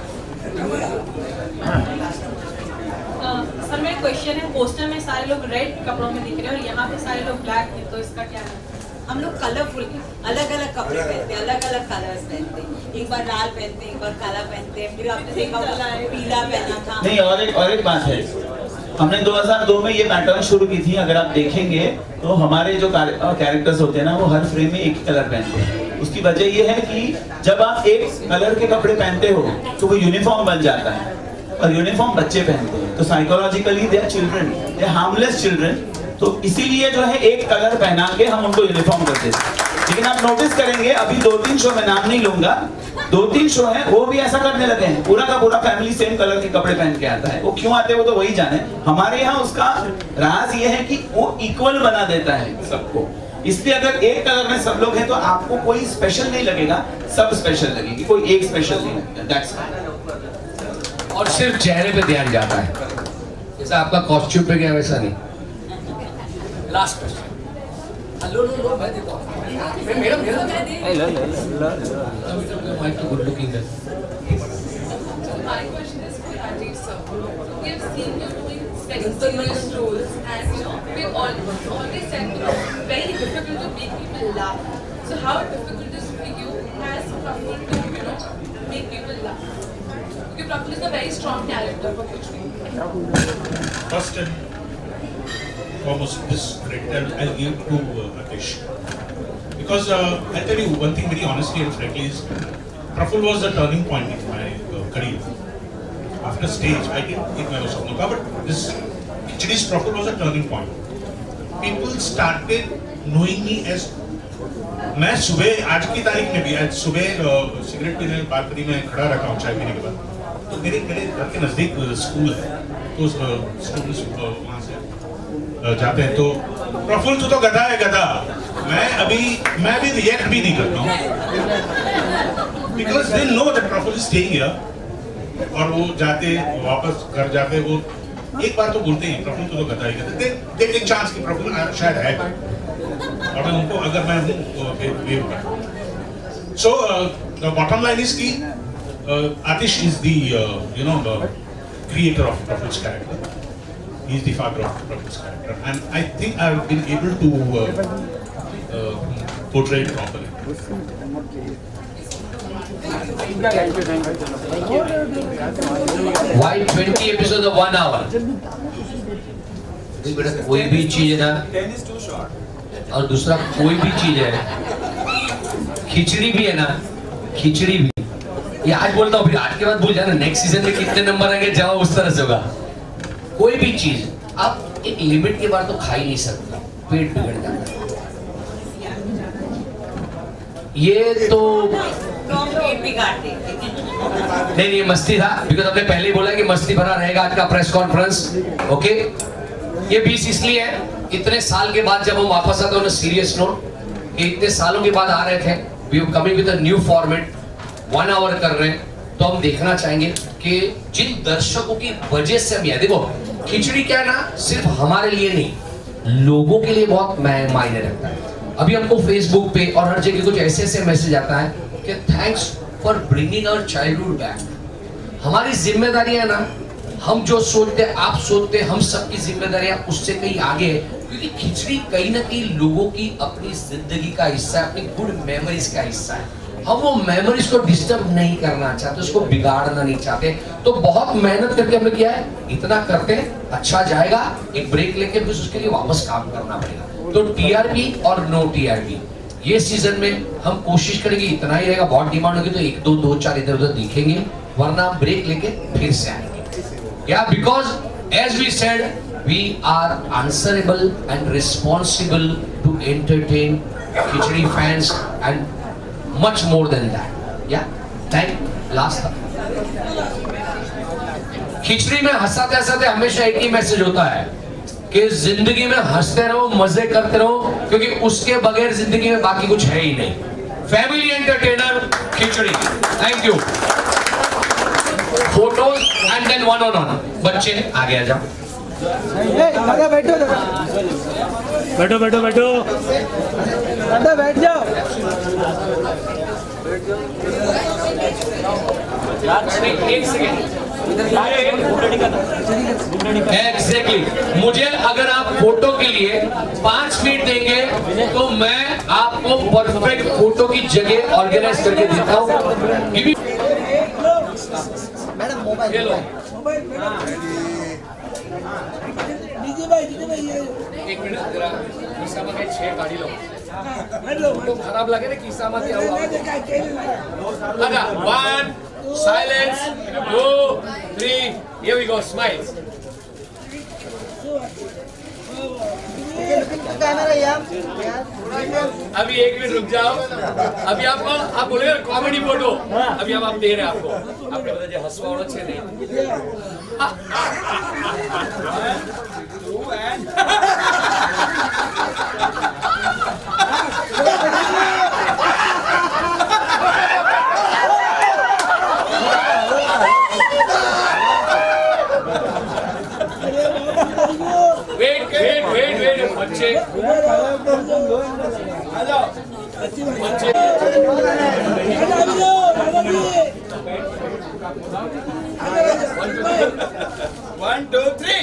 सर मेरा क्वेश्चन है, पोस्टर में सारे लोग रेड कपड़ों में दिख रहे हैं और यहाँ पे सारे लोग ब्लैक हैं, तो इसका क्या है? हम लोग कलरफुल अलग अलग कपड़े पहनते हैं, अलग अलग कलर्स पहनते हैं, एक बार लाल पहनते हैं, एक बार काला पहनते हैं, फिर आपने देखा होगा पीला पहना था। नहीं, और एक और एक बात है, हमने दो हज़ार दो में ये पैटर्न शुरू की थी, अगर आप देखेंगे तो हमारे जो कैरेक्टर्स होते हैं ना वो हर फ्रेम में एक ही कलर पहनते हैं। उसकी वजह ये है कि जब आप एक कलर के कपड़े पहनते हो तो वो यूनिफॉर्म बन जाता है, और यूनिफॉर्म बच्चे पहनते हैं तो psychologically they are children, they are harmless children, तो इसीलिए जो है एक कलर पहना के हम उनको यूनिफॉर्म करते हैं। लेकिन आप नोटिस करेंगे अभी दो तीन शो में नाम नहीं लूंगा, दो तीन शो है वो भी ऐसा करने लगे हैं, पूरा का पूरा फैमिली सेम कलर के कपड़े पहन के आता है। वो क्यों आते हैं वो तो वही जाने। हमारे यहाँ उसका राज ये है कि वो इक्वल बना देता है सबको, इसलिए अगर एक कलर में सब लोग हैं तो आपको कोई स्पेशल नहीं लगेगा, सब स्पेशल लगेगी, कोई एक स्पेशल नहीं लगेगा। दैट्स और सिर्फ चेहरे पे ध्यान जाता है, जैसा आपका कॉस्ट्यूम पे गया वैसा नहीं। Last question. लो लो लो मैं देखो मैं मेरा मेरा ए लो लो लो माइक तो गुड लुकिंग है। My question is for Rajeev sir. We have seen you doing very serious roles, and you know we've all always said you know very difficult to make people laugh. So how difficult is for you as Praful to you know make people laugh? Because Praful is a very strong character for portraying. First and foremost, this credit I'll give to uh, Atish, because uh, I'll tell you one thing very honestly and frankly is Praful was a turning point in my uh, career. After stage, I didn't think I was on the cover, but this Khichdi's Praful was a turning point. People started knowing me as मैं सुबह आज की तारीख में भी आज सुबह सिगरेट पीने बालकनी में खड़ा रखा हूँ चाय पीने के बाद, तो मेरे मेरे घर के नज़दीक स्कूल है, तो स्टूडेंट्स वहाँ से जाते हैं तो प्रफुल्ल तू तो गधा है गधा, मैं अभी मैं भी रिएक्ट भी नहीं करता हूँ, because they know that Praful is staying here, और वो जाते वापस घर जाते वो एक बार तो बोलते हैं प्रफुल्ल तू तो गधा ही गधा, दे टेक चांस कि प्रफुल्ल शायद है, और मैं उनको अगर मैं हूँ वेव करता। So the bottom line is की Atish is the uh, you know the creator of Prafull's character. He is the father of Prafull's character, and I think I have been able to uh, uh, portray it properly. Why twenty episodes of one hour? बेटा कोई भी चीज है ना, और दूसरा कोई भी चीज है, खिचड़ी भी है ना, खिचड़ी भी ये आज बोलता हूँ, फिर आज के बाद भूल जाना, नेक्स्ट सीजन में कितने नंबर आएंगे जवाब उस तरह से होगा। कोई भी चीज आप एक लिमिट के बाद तो खा ही नहीं सकते, पेट बिगड़ जाता है। ये तो पेट बिगाड़ते नहीं नहीं मस्ती था, बिकॉज आपने पहले ही बोला कि मस्ती भरा रहेगा आज का प्रेस कॉन्फ्रेंस। ओके, ये बीस इसलिए है, इतने साल के बाद जब हम वापस आते हैं सीरियस नोट, कि इतने सालों के बाद आ रहे थे, we are coming with a new format, one hour कर रहे हैं, तो हम देखना चाहेंगे कि जिन दर्शकों की वजह से हम, देखो खिचड़ी क्या है ना, सिर्फ हमारे लिए नहीं, लोगों के लिए बहुत मायने रखता है। अभी हमको फेसबुक पे और हर जगह कुछ ऐसे ऐसे मैसेज आता है कि thanks for bringing our childhood back. हमारी जिम्मेदारी है ना, हम जो सोचते हैं, आप सोचते हैं, हम सबकी जिम्मेदारियां उससे कहीं आगे है, क्योंकि खिचड़ी कहीं ना कहीं लोगों की अपनी जिंदगी का हिस्सा है, अपनी गुड मेमोरीज का हिस्सा है। हम वो मेमोरीज को डिस्टर्ब नहीं करना चाहते, उसको बिगाड़ना नहीं चाहते, तो बहुत मेहनत करके हमने किया है, इतना करते हैं, अच्छा जाएगा, एक ब्रेक लेके फिर उसके लिए वापस काम करना पड़ेगा। तो टीआरपी और नो टीआरपी ये सीजन में हम कोशिश करेंगे इतना ही रहेगा, बहुत डिमांड होगी तो एक दो दो चार इधर उधर दिखेंगे, वरना हम ब्रेक लेके फिर से आएंगे। या because as we said, we are answerable and responsible to entertain Khichdi fans and much more than that. Yeah, thank last. Khichdi में हंसाते हंसाते हमेशा एक ही मैसेज होता है कि जिंदगी में हंसते रहो, मजे करते रहो, क्योंकि उसके बगैर जिंदगी में बाकी कुछ है ही नहीं। Family entertainer Khichdi. Thank you. Photos and then one on one. बच्चे आगे आ जाओ। दादा बैठो, दादा बैठो बैठो बैठो दादा बैठ जाओ। एक सेकेंड। एग्जैक्टली, मुझे अगर आप फोटो के लिए पांच मिनट देंगे तो मैं आपको परफेक्ट फोटो की जगह ऑर्गेनाइज करके देता हूँ। मैडम मोबाइल डीजे भाई, डीजे भाई ये एक मिनट जरा किस्सा में छह गाड़ी लो तो खराब लगे ना किस्सा में क्या हुआ। लगा one silence two three here we go smile. अभी एक मिनट रुक जाओ, अभी आपको आप बोलेंगे कॉमेडी फोटो, अभी हम आप दे रहे हैं आपको, आपने बता दिया हंसवा और अच्छे नहीं। वेट वेट वेट वेट बच्चे बच्चे वन टू थ्री।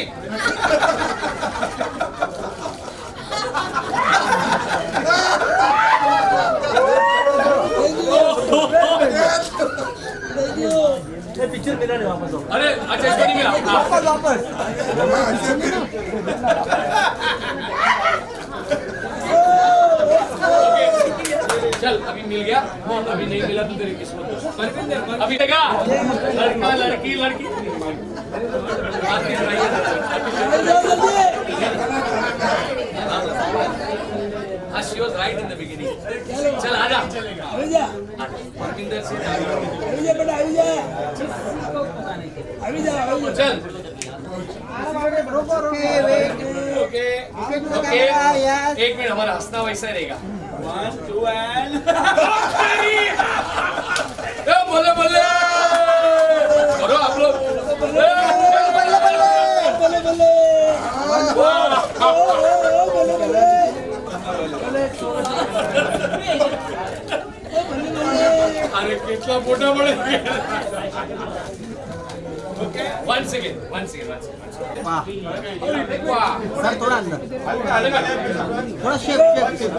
पिक्चर मिला नहीं वापस। अरे अच्छा इसको नहीं मिला वापस वापस। चल अभी मिल गया, अभी नहीं मिला तो तेरी किस्मत। अभी देगा लड़का लड़की लड़की she was right in the beginning. चल आजा परमिंदर से चल ओके ओके एक मिनट, हमारा हंसना वैसा रहेगा। वन टू एंड बोले बोले करो आप लोग बोले बोले अरे कितना मोटा बड़े। Okay one second one second one second वाह सर थोड़ा अंदर, थोड़ा शेप शेप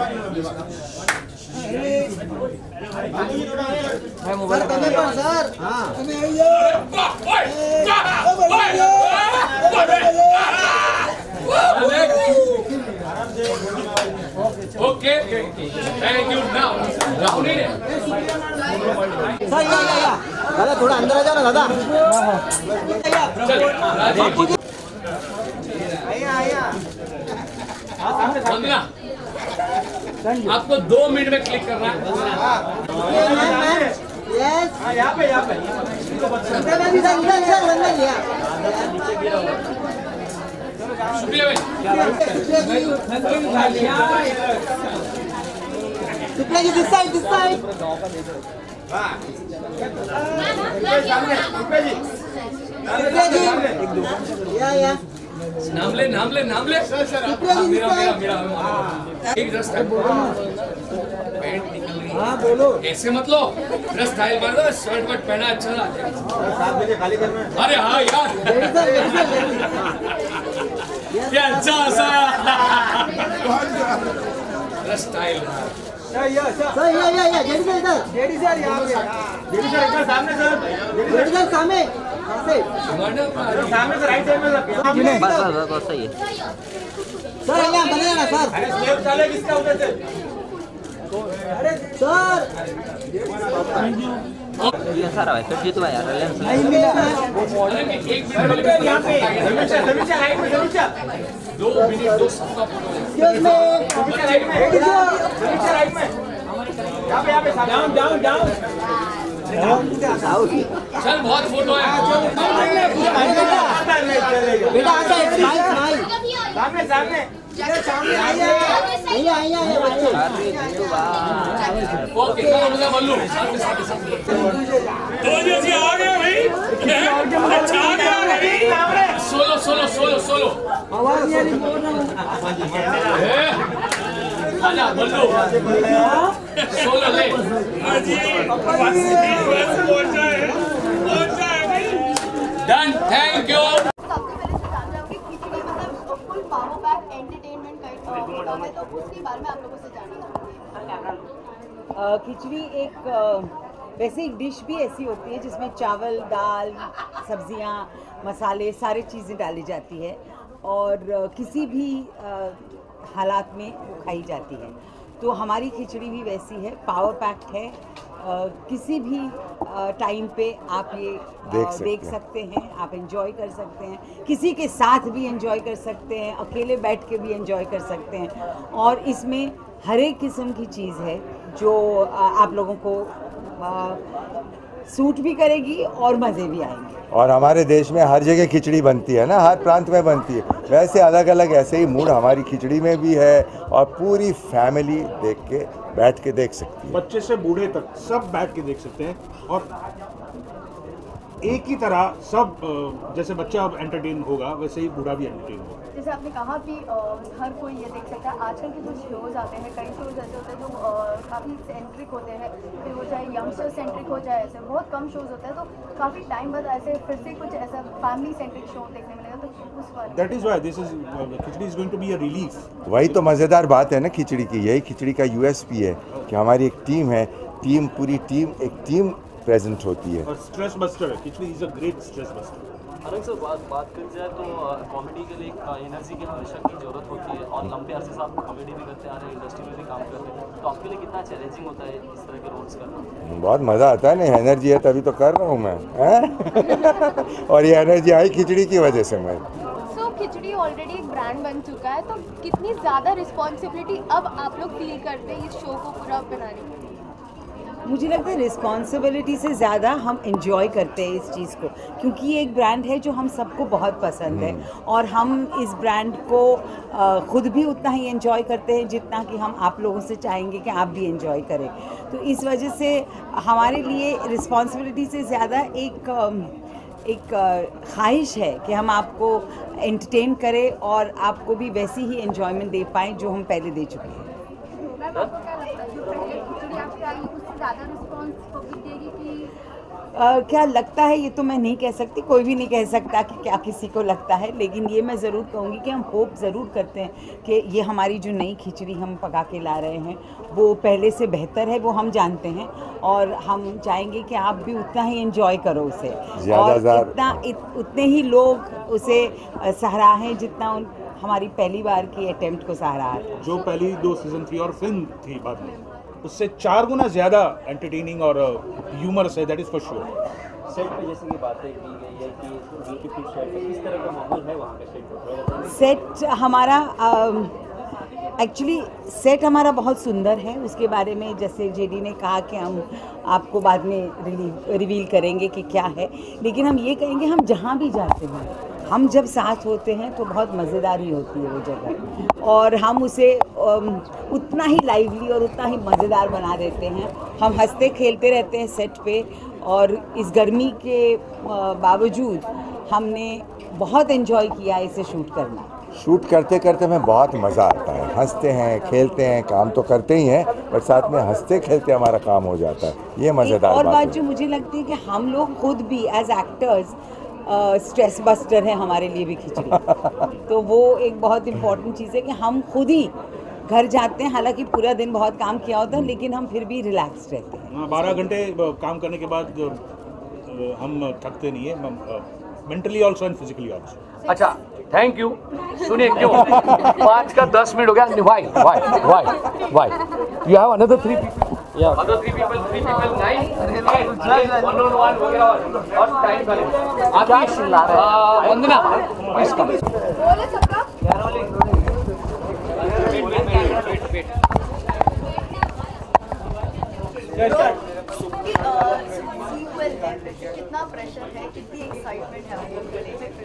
मैं मोबाइल करने पर सर। हाँ अरे okay thank you now Rahul ने सर या या या दादा थोड़ा अंदर आ जाओ ना दादा चल आया आया वंदना आपको दो मिनट में क्लिक करना है यस यहाँ पे यहाँ पे शुक्रिया Shukla ji this side this side Shukla ji या या नाम ले नाम ले नाम ले मेरा मेरा मेरा एक ड्रेस हाँ बोलो ऐसे मत लो ड्रेस स्टाइल मार दो शर्ट वर्ट पहना अच्छा लगा सात बजे खाली करना अरे हाँ यार ये अच्छा सा ड्रेस स्टाइल सर या या या जेडी सर इधर जेडी सर यहाँ पे जेडी सर इधर सामने सर जेडी सर सामने सामने से राइट साइड में सामने बस बस बस सही है सर यहाँ बने ना सर अरे स्लेब चाले किसका उधर से अरे सर ये सारा है फिर जीतवा यार रिलायंस नहीं मिला एक मिनट यहाँ पे समीक्षा समीक्षा राइट में समीक्षा दो मिनट दो सबका एक्सक्यूज मी समीक्षा राइट में समीक्षा राइट में यहाँ पे यहाँ पे डाउन डाउन डाउन चल बहुत फोटो है बेटा आता है स्माइल स्माइल सामने सामने सामने आइए आइए आइए ओके चलो मल्लू सामने सामने सामने तो जी आ गया भाई अच्छा आ गया भाई सोलो सोलो सोलो सोलो आवाज नहीं आ रही बोल रहा हूं आजा मल्लू सोलो ले जी बस बस पहुंचा है पहुंचा है भाई डन थैंक यू खिचड़ी एक वैसे एक डिश भी ऐसी होती है जिसमें चावल दाल सब्जियां मसाले सारी चीज़ें डाली जाती है और किसी भी हालात में वो खाई जाती है। तो हमारी खिचड़ी भी वैसी है, पावर पैक्ड है। आ, किसी भी टाइम पे आप ये देख, आ, सकते, देख सकते हैं, आप एंजॉय कर सकते हैं, किसी के साथ भी एंजॉय कर सकते हैं, अकेले बैठ के भी एंजॉय कर सकते हैं। और इसमें हर एक किस्म की चीज़ है जो आ, आप लोगों को आ, सूट भी करेगी और मज़े भी आएंगे। और हमारे देश में हर जगह खिचड़ी बनती है ना, हर प्रांत में बनती है, वैसे अलग अलग ऐसे ही मूड हमारी खिचड़ी में भी है और पूरी फैमिली देख के बैठ के देख सकती है, बच्चे से बूढ़े तक सब बैठ के देख सकते हैं। और एक ही तरह सब, जैसे बच्चा अब एंटरटेन होगा वैसे ही बूढ़ा भी एंटरटेन होगा। जैसे आपने कहा कि हर कोई ये देख सकता है। आजकल के जो शोज़ आते हैं, कई शोज़ ऐसे होते हैं जो काफ़ी सेंट्रिक होते हैं, फिर वो चाहे यंगस्टर सेंट्रिक हो जाए, ऐसे बहुत कम शोज़ होते हैं। तो काफ़ी टाइम बाद ऐसे फिर से कुछ ऐसा फैमिली सेंट्रिक शो देखने मिलेगा, तो उस बार that is why this is Khichdi is going to be a relief. वही तो मज़ेदार बात है ना खिचड़ी की, यही खिचड़ी का यूएसपी है कि हमारी एक टीम है, टीम पूरी टीम एक टीम प्रेजेंट होती है। और स्ट्रेस बस्टर है, Khichdi is a great stress buster. अरंग सर बात बात कर जाए तो कॉमेडी के लिए एनर्जी की हमेशा की ज़रूरत होती है और लंबे अरसे से आप कॉमेडी भी करते आ रहे हैं, इंडस्ट्री में भी काम कर रहे हैं, तो आपके लिए कितना चैलेंजिंग होता है इस तरह के रोल्स करना? बहुत मज़ा आता है ना, एनर्जी है तभी तो कर रहा हूँ मैं और ये एनर्जी आई खिचड़ी की वजह से मैं। सो खिचड़ी ऑलरेडी एक ब्रांड बन चुका है, तो कितनी ज़्यादा रिस्पॉन्सिबिलिटी अब आप लोग फील करते हैं इस शो को पूरा बनाने के लिए? मुझे लगता है रिस्पॉन्सिबिलिटी से ज़्यादा हम इंजॉय करते हैं इस चीज़ को, क्योंकि ये एक ब्रांड है जो हम सबको बहुत पसंद है और हम इस ब्रांड को ख़ुद भी उतना ही इंजॉय करते हैं जितना कि हम आप लोगों से चाहेंगे कि आप भी इंजॉय करें। तो इस वजह से हमारे लिए रिस्पॉन्सिबिलिटी से ज़्यादा एक एक ख्वाहिश है कि हम आपको एंटरटेन करें और आपको भी वैसी ही एंजॉयमेंट दे पाएँ जो हम पहले दे चुके हैं। Uh, क्या लगता है ये तो मैं नहीं कह सकती, कोई भी नहीं कह सकता कि क्या किसी को लगता है, लेकिन ये मैं ज़रूर कहूँगी कि हम होप ज़रूर करते हैं कि ये हमारी जो नई खिचड़ी हम पका के ला रहे हैं वो पहले से बेहतर है, वो हम जानते हैं और हम चाहेंगे कि आप भी उतना ही एंजॉय करो उसे और इतना इत, उतने ही लोग उसे सराहें जितना उन हमारी पहली बार की अटेम्प्ट को सराहा था। जो पहली दो सीजन थी और फिल्म थी बाद में, उससे चार गुना ज़्यादा एंटरटेनिंग और ह्यूमरस है, that is for sure. Set पे जैसे कि बातें की गई है कि ब्यूटीफुल सेट, किस तरह का माहौल है वहाँ पे सेट पर? सेट हमारा एक्चुअली सेट हमारा बहुत सुंदर है। उसके बारे में जैसे जेडी ने कहा कि हम आपको बाद में रिवील करेंगे कि क्या है, लेकिन हम ये कहेंगे हम जहाँ भी जाते हैं, हम जब साथ होते हैं तो बहुत मज़ेदारी होती है वो जगह, और हम उसे उतना ही लाइवली और उतना ही मज़ेदार बना देते हैं। हम हंसते खेलते रहते हैं सेट पे, और इस गर्मी के बावजूद हमने बहुत एंजॉय किया इसे शूट करना। शूट करते करते हमें बहुत मज़ा आता है, हंसते हैं, खेलते हैं, काम तो करते ही हैं, पर साथ में हंसते खेलते हमारा काम हो जाता है, ये मज़ेदार और बात बात है। जो मुझे लगती है कि हम लोग खुद भी एज एक्टर्स स्ट्रेस बस्टर है हमारे लिए भी खिचड़ी। तो वो एक बहुत इम्पॉर्टेंट चीज़ है कि हम खुद ही घर जाते हैं, हालांकि पूरा दिन बहुत काम किया होता है, लेकिन हम फिर भी रिलैक्स रहते हैं। बारह घंटे काम करने के बाद हम थकते नहीं है, mentally also and physically also. अच्छा, थैंक यू। सुनिए, क्यों पाँच का दस मिनट हो गया? Why why why why you have another three people, other three people, three people, nine one on one वगैरह और टाइम का आकाश वंदना प्लीज कम। कितना प्रेशर है, कितनी एक्साइटमेंट है?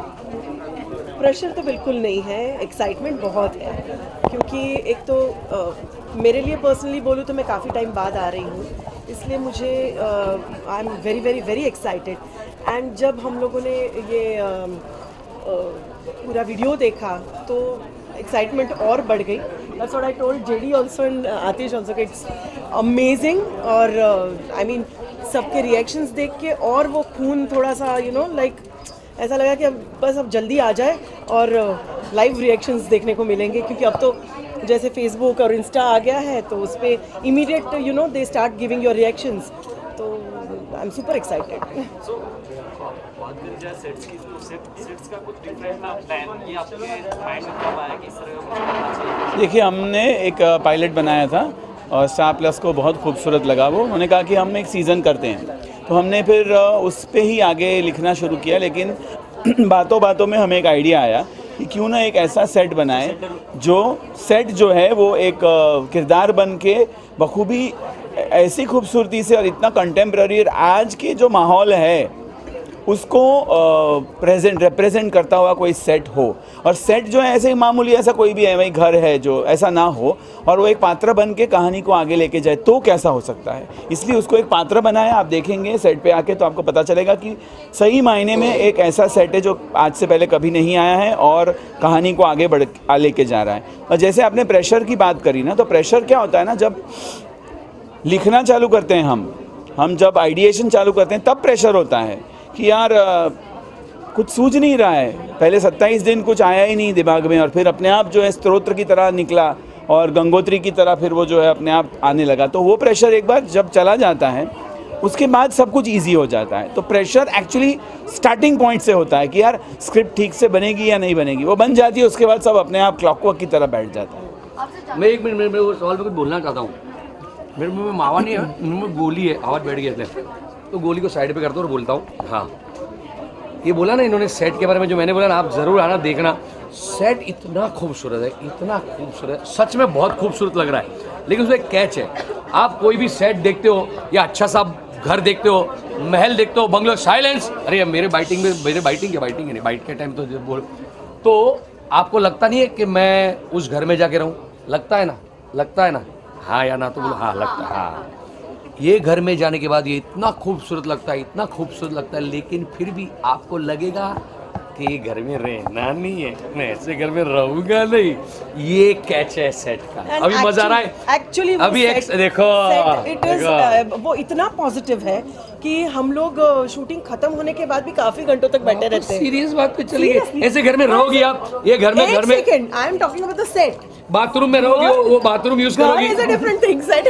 प्रेशर तो बिल्कुल नहीं है, एक्साइटमेंट बहुत है, क्योंकि एक तो आ, मेरे लिए पर्सनली बोलूँ तो मैं काफ़ी टाइम बाद आ रही हूँ, इसलिए मुझे I am very very very excited. And जब हम लोगों ने ये आ, आ, पूरा वीडियो देखा तो एक्साइटमेंट और बढ़ गई। That's what I told JD also and Atish also, it's amazing. और आई मीन सबके रिएक्शंस देख के और वो खून थोड़ा सा यू नो लाइक ऐसा लगा कि अब बस अब जल्दी आ जाए और लाइव रिएक्शंस देखने को मिलेंगे, क्योंकि अब तो जैसे फेसबुक और इंस्टा आ गया है तो उस पर immediate you know they start giving your reactions, तो आई एम सुपर एक्साइटेड। बात करी जाए सेट्स की, तो सेट सेट्स का कुछ डिफरेंट प्लान ये आपके माइंड में कब आया कि इस तरह का कुछ करना चाहिए? देखिए, हमने एक पायलट बनाया था और स्टार प्लस को बहुत खूबसूरत लगा वो, उन्होंने कहा कि हम एक सीज़न करते हैं, तो हमने फिर उस पे ही आगे लिखना शुरू किया। लेकिन बातों बातों में हमें एक आइडिया आया कि क्यों ना एक ऐसा सेट बनाए जो सेट जो है वो एक किरदार बन के बखूबी ऐसी खूबसूरती से और इतना कंटेम्प्रेरी आज के जो माहौल है उसको प्रेजेंट रिप्रेजेंट करता हुआ कोई सेट हो। और सेट जो है ऐसे ही मामूली ऐसा कोई भी है वही घर है जो ऐसा ना हो, और वो एक पात्र बन के कहानी को आगे लेके जाए, तो कैसा हो सकता है। इसलिए उसको एक पात्र बनाया। आप देखेंगे सेट पे आके तो आपको पता चलेगा कि सही मायने में एक ऐसा सेट है जो आज से पहले कभी नहीं आया है और कहानी को आगे बढ़ लेके जा रहा है। और जैसे आपने प्रेशर की बात करी ना, तो प्रेशर क्या होता है ना, जब लिखना चालू करते हैं हम हम जब आइडिएशन चालू करते हैं तब प्रेशर होता है कि यार आ, कुछ सूझ नहीं रहा है। पहले सत्ताईस दिन कुछ आया ही नहीं दिमाग में, और फिर अपने आप जो है स्तोत्र की तरह निकला और गंगोत्री की तरह फिर वो जो है अपने आप आने लगा। तो वो प्रेशर एक बार जब चला जाता है उसके बाद सब कुछ इजी हो जाता है। तो प्रेशर एक्चुअली स्टार्टिंग पॉइंट से होता है कि यार स्क्रिप्ट ठीक से बनेगी या नहीं बनेगी, वो बन जाती है, उसके बाद सब अपने आप क्लॉकवर्क की तरह बैठ जाता है। मैं एक मिनट मेरे वो सवाल पे कुछ बोलना चाहता हूँ। मेरे मुँह में मावा नहीं है, मुँह में गोली है, आवाज़ बैठ गई है, तो गोली को साइड पे करता हूँ और बोलता हूँ। हाँ, ये बोला ना इन्होंने सेट के बारे में, जो मैंने बोला ना, आप ज़रूर आना देखना। सेट इतना खूबसूरत है, इतना खूबसूरत, सच में बहुत खूबसूरत लग रहा है, लेकिन उसमें एक कैच है। आप कोई भी सेट देखते हो या अच्छा सा घर देखते हो, महल देखते हो, बंगलो, साइलेंस, अरे मेरे बाइटिंग में मेरे बाइटिंग क्या बाइटिंग है नहीं, बाइट के टाइम तो बोल, तो आपको लगता नहीं है कि मैं उस घर में जाके रहूँ? लगता है ना, लगता है ना, हाँ या ना, तो बोलो हाँ लगता है। हाँ, ये घर में जाने के बाद ये इतना खूबसूरत लगता है, इतना खूबसूरत लगता है, लेकिन फिर भी आपको लगेगा कि ये घर में रहना नहीं है, मैं ऐसे घर में रहूंगा नहीं। ये कैच है सेट का। And अभी मजा आ रहा है एक्चुअली, अभी एक देखो, इट इज वो इतना पॉजिटिव है कि हम लोग शूटिंग खत्म होने के बाद भी काफी घंटों तक बैठे रहते हैं। सीरियस बात पे चलिए, ऐसे घर में रहोगी आप, ये घर में घर में second I am talking about the set. Bathroom में रहोगी, वो बाथरूम यूज करोगी, is a different thing set.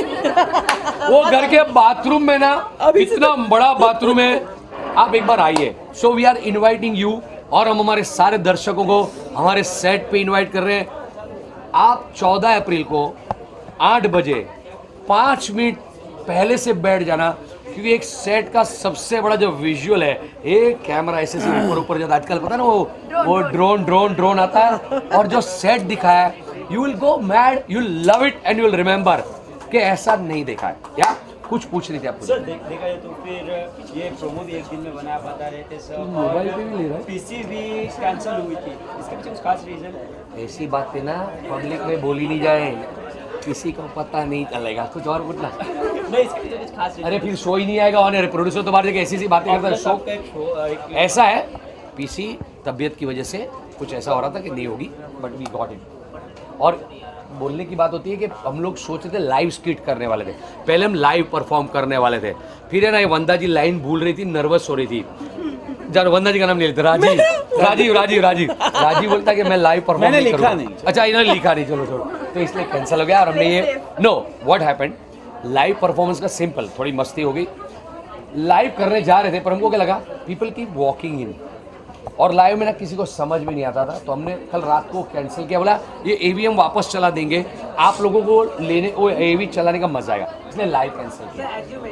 वो घर के बाथरूम में ना इतना बड़ा बाथरूम है, आप एक बार आइए। So we are inviting you और हम हमारे सारे दर्शकों को हमारे सेट पे इनवाइट कर रहे हैं। आप चौदह अप्रैल को आठ बजे पाँच मिनट पहले से बैठ जाना, क्योंकि एक सेट का सबसे बड़ा जो विजुअल है, एक कैमरा ऐसे से ऊपर ऊपर जाता है। आजकल पता है ना वो वो ड्रोन ड्रोन ड्रोन आता है, और जो सेट दिखाया है, you will go mad, you will love it and you will remember कि ऐसा नहीं देखा है। या कुछ पूछ रही थी आपको? सर देख, देखा जाए तो फिर ये प्रोमो भी एक दिन में बना बता रहे थे सर, मोबाइल पे भी ले रहा है, पीसी भी कैंसिल हुई थी, इसके पीछे कुछ खास रीजन? ऐसी बात पे ना पब्लिक में बोली नहीं जाए, किसी को पता नहीं चलेगा। कुछ और पूछना? नहीं, इसके पीछे कुछ खास रीजन? अरे फिर शो ही नहीं आएगा ऑन एयर, प्रोड्यूसर तो बाहर जाके ऐसी ऐसी बातें करता है। शो ऐसा है, पीसी तबीयत की वजह से कुछ ऐसा हो रहा था कि नहीं होगी, बट वी गॉट इट। और बोलने की बात होती है कि हम लोग सोच रहे थे लाइव स्किट करने वाले थे, पहले हम लाइव परफॉर्म करने वाले थे, फिर है ना ये वंदा जी लाइन भूल रही थी, नर्वस हो रही थी। जब वंदा जी का नाम ले लेते, राजीव राजीव राजीव राजीव राजीव बोलता कि मैं लाइव परफॉर्म नहीं करूँगा। अच्छा इन्होंने लिखा नहीं, चलो छोड़ो, तो इसलिए कैंसिल हो गया। और हमने ये no what happened, live performance का सिंपल थोड़ी मस्ती हो गई, लाइव करने जा रहे थे, पर हमको क्या लगा, पीपल की वॉकिंग इन, और लाइव में ना किसी को समझ में नहीं आता था, तो हमने कल रात को कैंसिल किया। बोला ये एवीएम वापस चला देंगे, आप लोगों को लेने वो एवी चलाने का मजा आएगा, इसलिए लाइव कैंसिल किया।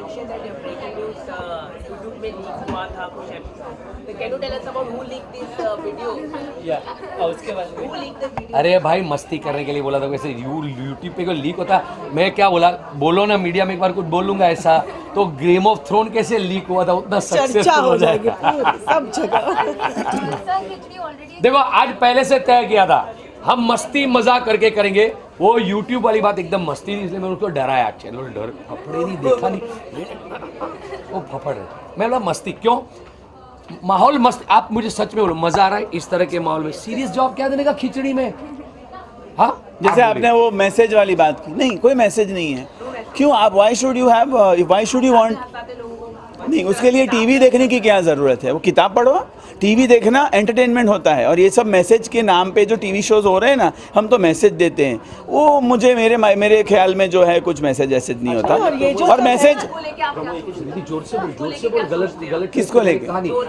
अरे भाई मस्ती करने के लिए बोला था, वैसे यूट्यूब पे कोई लीक होता, मैं क्या बोला, बोलो ना मीडिया में एक बार कुछ बोलूंगा ऐसा, तो गेम ऑफ थ्रोन कैसे लीक हुआ था उतना सक्सेसफुल हो जाएगा सब जगह। देखो आज पहले से तय किया था, हम मस्ती मजाक करके करेंगे, वो यूट्यूब वाली बात एकदम मस्ती थी, इसलिए मैंने उसको डराया। चैनल डर फफड़े नहीं, देखा नहीं, वो फफड़ रहे, मैं बोला मस्ती क्यों, माहौल मस्त। आप मुझे सच में बोलो मजा आ रहा है इस तरह के माहौल में? सीरियस जॉब क्या देने का खिचड़ी में? हाँ जैसे आपने वो मैसेज वाली बात की, नहीं कोई मैसेज नहीं है, क्यों आप why should you have why should you want, नहीं उसके लिए टीवी देखने की क्या ज़रूरत है, वो किताब पढ़ो। टीवी देखना एंटरटेनमेंट होता है, और ये सब मैसेज के नाम पे जो टीवी शोज हो रहे हैं ना, हम तो मैसेज देते हैं, वो मुझे मेरे मेरे ख्याल में जो है कुछ मैसेज ऐसे नहीं होता। और, ये जो और मैसेज जोर से बोल, जोर से बोल, गलत गलत किसको लेके?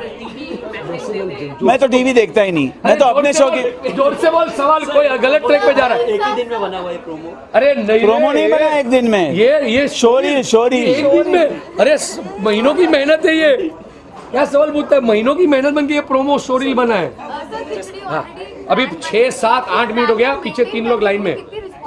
मैं तो टीवी देखता ही नहीं, मैं तो अपने शो की। जोर से बोल, सवाल कोई गलत ट्रैक पे जा रहा है। एक ही दिन में बना हुआ है प्रोमो? अरे नहीं, प्रोमो नहीं बना एक दिन में, ये ये शोरी शोरी एक दिन में, अरे महीनों की मेहनत है ये। क्या सवाल पूछता है, महीनों की मेहनत बन के ये प्रोमो स्टोरी बना है। हाँ, अभी छह सात आठ मिनट हो गया, पीछे तीन लोग लाइन में।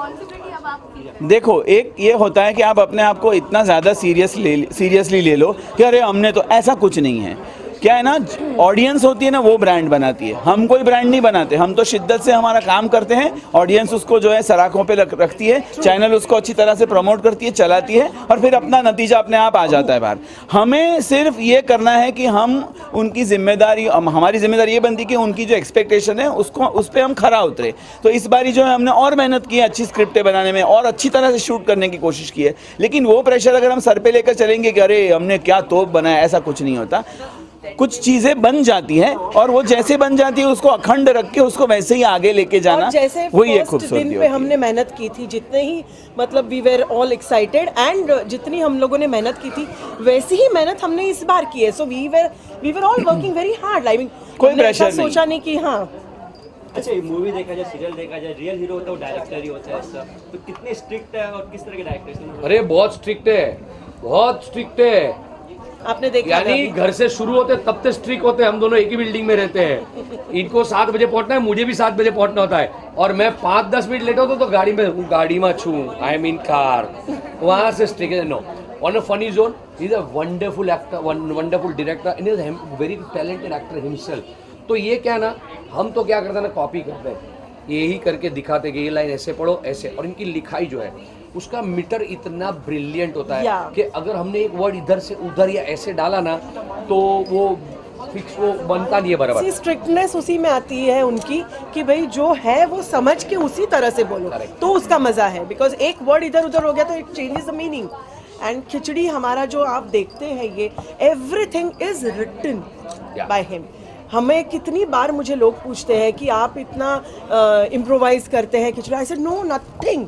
देखो एक ये होता है कि आप अपने आप को इतना ज़्यादा सीरियस ले सीरियसली ले लो कि अरे हमने तो, ऐसा कुछ नहीं है। क्या है ना, ऑडियंस होती है ना, वो ब्रांड बनाती है, हम कोई ब्रांड नहीं बनाते, हम तो शिद्दत से हमारा काम करते हैं, ऑडियंस उसको जो है सराखों पे रखती है, चैनल उसको अच्छी तरह से प्रमोट करती है, चलाती है, और फिर अपना नतीजा अपने आप आ जाता है बाहर। हमें सिर्फ ये करना है कि हम उनकी जिम्मेदारी, हमारी जिम्मेदारी ये बनती है कि उनकी जो एक्सपेक्टेशन है उसको, उस पर हम खरा उतरे। तो इस बारी जो है हमने और मेहनत की है अच्छी स्क्रिप्टें बनाने में, और अच्छी तरह से शूट करने की कोशिश की है, लेकिन वो प्रेशर अगर हम सर पे लेकर चलेंगे कि अरे हमने क्या तोप बनाया, ऐसा कुछ नहीं होता। कुछ चीजें बन जाती हैं, और वो जैसे बन जाती है उसको अखंड रख के उसको वैसे ही आगे लेके जाना, जैसे वही एक फर्स्ट खूबसूरती दिन पे हमने मेहनत की थी, जितने ही मतलब we were all excited, and जितनी हम लोगों ने मेहनत की थी वैसी ही मेहनत हमने इस बार की है। So we were we were all working very hard. I mean कोई प्रेशर नहीं, सोचा नहीं कि हाँ। अच्छा ये मूवी देखा जाए, सीरियल देखा जाए, रियल हीरो होता है वो डायरेक्टर ही होता है, ऐसा तो कितने स्ट्रिक्ट है और किस तरह के डायरेक्टर? अरे बहुत स्ट्रिक्ट है, बहुत स्ट्रिक्ट है। आपने देखा, यानी घर से शुरू होते तब तक स्ट्रिक्ट होते हैं। हम दोनों एक ही बिल्डिंग में रहते हैं, इनको सात बजे पहुंचना है, मुझे भी सात बजे पहुंचना होता है, और मैं पाँच दस मिनट लेट होता तो गाड़ी में गाड़ी में छू, आई एम इन कार, वहाँ से स्ट्रिक्ट है। No, on a funny zone, he is a wonderful actor, wonderful director, in is very talented actor himself. तो ये क्या ना, हम तो क्या करते हैं ना, कॉपी करते हैं, यही करके दिखाते कि ये लाइन ऐसे पढ़ो ऐसे, और इनकी लिखाई जो है उसका मीटर इतना ब्रिलियंट होता है कि अगर हमने एक वर्ड इधर से उधर या ऐसे डाला ना तो वो फिक्स, वो बनता नहीं है बराबर। स्ट्रिक्टनेस उसी में आती है उनकी कि भाई जो है वो समझ के उसी तरह से बोलो, तो उसका मजा है। बिकॉज एक वर्ड इधर उधर हो गया तो it changes the meaning. And Khichdi हमारा जो आप देखते हैं, ये everything is written by him. हमें कितनी बार मुझे लोग पूछते हैं कि आप इतना इम्प्रोवाइज uh, करते हैं खिचड़ी। I said no, nothing,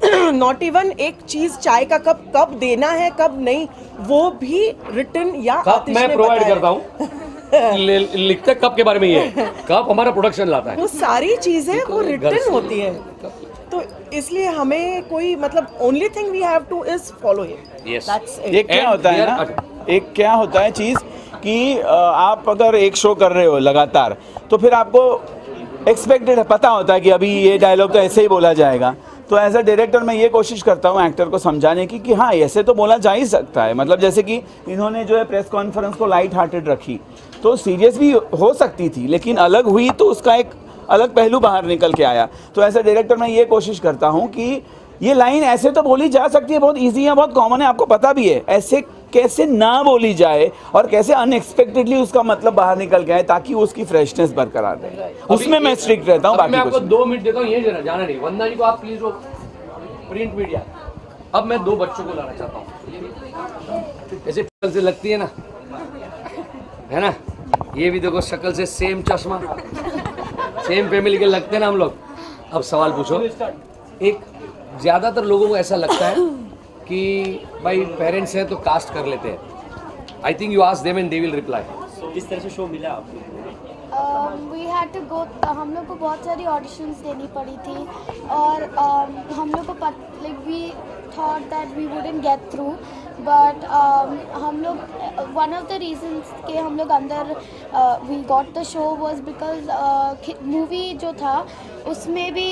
not even एक चीज, चाय का कप कब देना है कब नहीं, वो भी रिटन या कप मैं प्रोवाइड करता हूँ। लिखते कप के बारे में, ये कप हमारा प्रोडक्शन लाता है। वो सारी चीजें वो रिटन होती हैं, तो इसलिए हमें कोई मतलब only thing we have to is follow it. एक क्या होता है ना, एक क्या होता है चीज़ कि आप अगर एक शो कर रहे हो लगातार तो फिर आपको एक्सपेक्टेड पता होता है कि अभी ये डायलॉग तो ऐसे ही बोला जाएगा। तो एज अ डायरेक्टर मैं ये कोशिश करता हूँ एक्टर को समझाने की कि हाँ ऐसे तो बोला जा ही सकता है। मतलब जैसे कि इन्होंने जो है प्रेस कॉन्फ्रेंस को लाइट हार्टेड रखी, तो सीरियस भी हो सकती थी लेकिन अलग हुई तो उसका एक अलग पहलू बाहर निकल के आया। तो एज अ डायरेक्टर मैं ये कोशिश करता हूँ कि ये लाइन ऐसे तो बोली जा सकती है, बहुत ईजी है, बहुत कॉमन है, आपको पता भी है, ऐसे कैसे ना बोली जाए और कैसे अनएक्सपेक्टेडली उसका मतलब बाहर निकल के आए ताकि उसकी फ्रेशनेस बरकरार रहे। उसमें मैं स्ट्रिक्ट रहता हूँ। बाकी मैं आपको दो मिनट देता हूँ, ये जाना जाना नहीं। वंदना जी को आप प्लीज वो प्रिंट मीडिया। अब मैं दो बच्चों को लाना चाहता हूँ, ऐसे शक्ल से लगती है ना, है ना, ये भी देखो शक्ल से सेम चश्मा, सेम फैमिली के लगते हैं ना हम लोग। अब सवाल पूछो। एक ज्यादातर लोगों को ऐसा लगता है कि भाई पेरेंट्स हैं तो कास्ट कर लेते हैं। I think you ask them and they will reply. किस तरह से शो मिला आपको? वी हैड टू गो, हम लोग को बहुत सारी ऑडिशंस देनी पड़ी थी और um, हम लोग को like we thought that we wouldn't get through, but हम लोग वन ऑफ द रीजंस के हम लोग अंदर we got the show was because movie जो था उसमें भी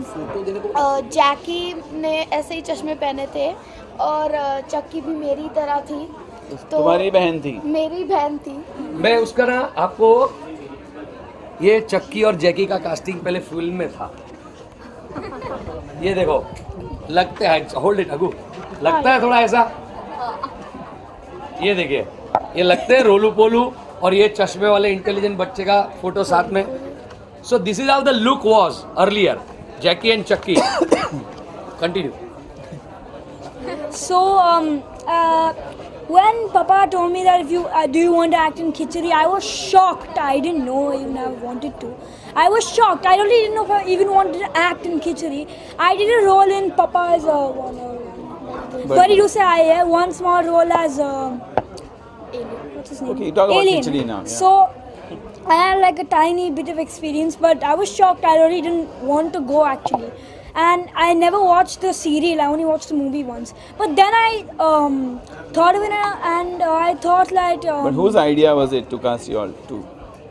जैकी uh, uh, ने ऐसे ही चश्मे पहने थे और uh, चक्की भी मेरी तरह थी। तो तुम्हारी बहन थी? मेरी बहन थी। मैं उसका ना आपको, ये चक्की और जैकी का कास्टिंग पहले फिल्म में था। ये देखो लगते हैं, होल्ड इट अगू, लगता है थोड़ा ऐसा, ये देखिए ये लगते हैं रोलू पोलू और ये चश्मे वाले इंटेलिजेंट बच्चे का फोटो साथ में। So this is how the look was earlier, Jackie and Chakki. Continue. So um, uh, when Papa told me that if you uh, do you want to act in Khichdi, I was shocked. I didn't know even I wanted to. I was shocked. I really didn't know if I even wanted to act in Khichdi. I did a role in Papa's uh, one, uh, Bari to say I uh, one small role as uh, alien. What's his name? Okay, you talk about Alien. Khichdi now. Yeah. So I had like a tiny bit of experience, but I was shocked. I really didn't want to go actually. And I never watched the serial, I only watched the movie once. But then I um, thought of it and uh, I thought like... Um, but whose idea was it to cast you all two?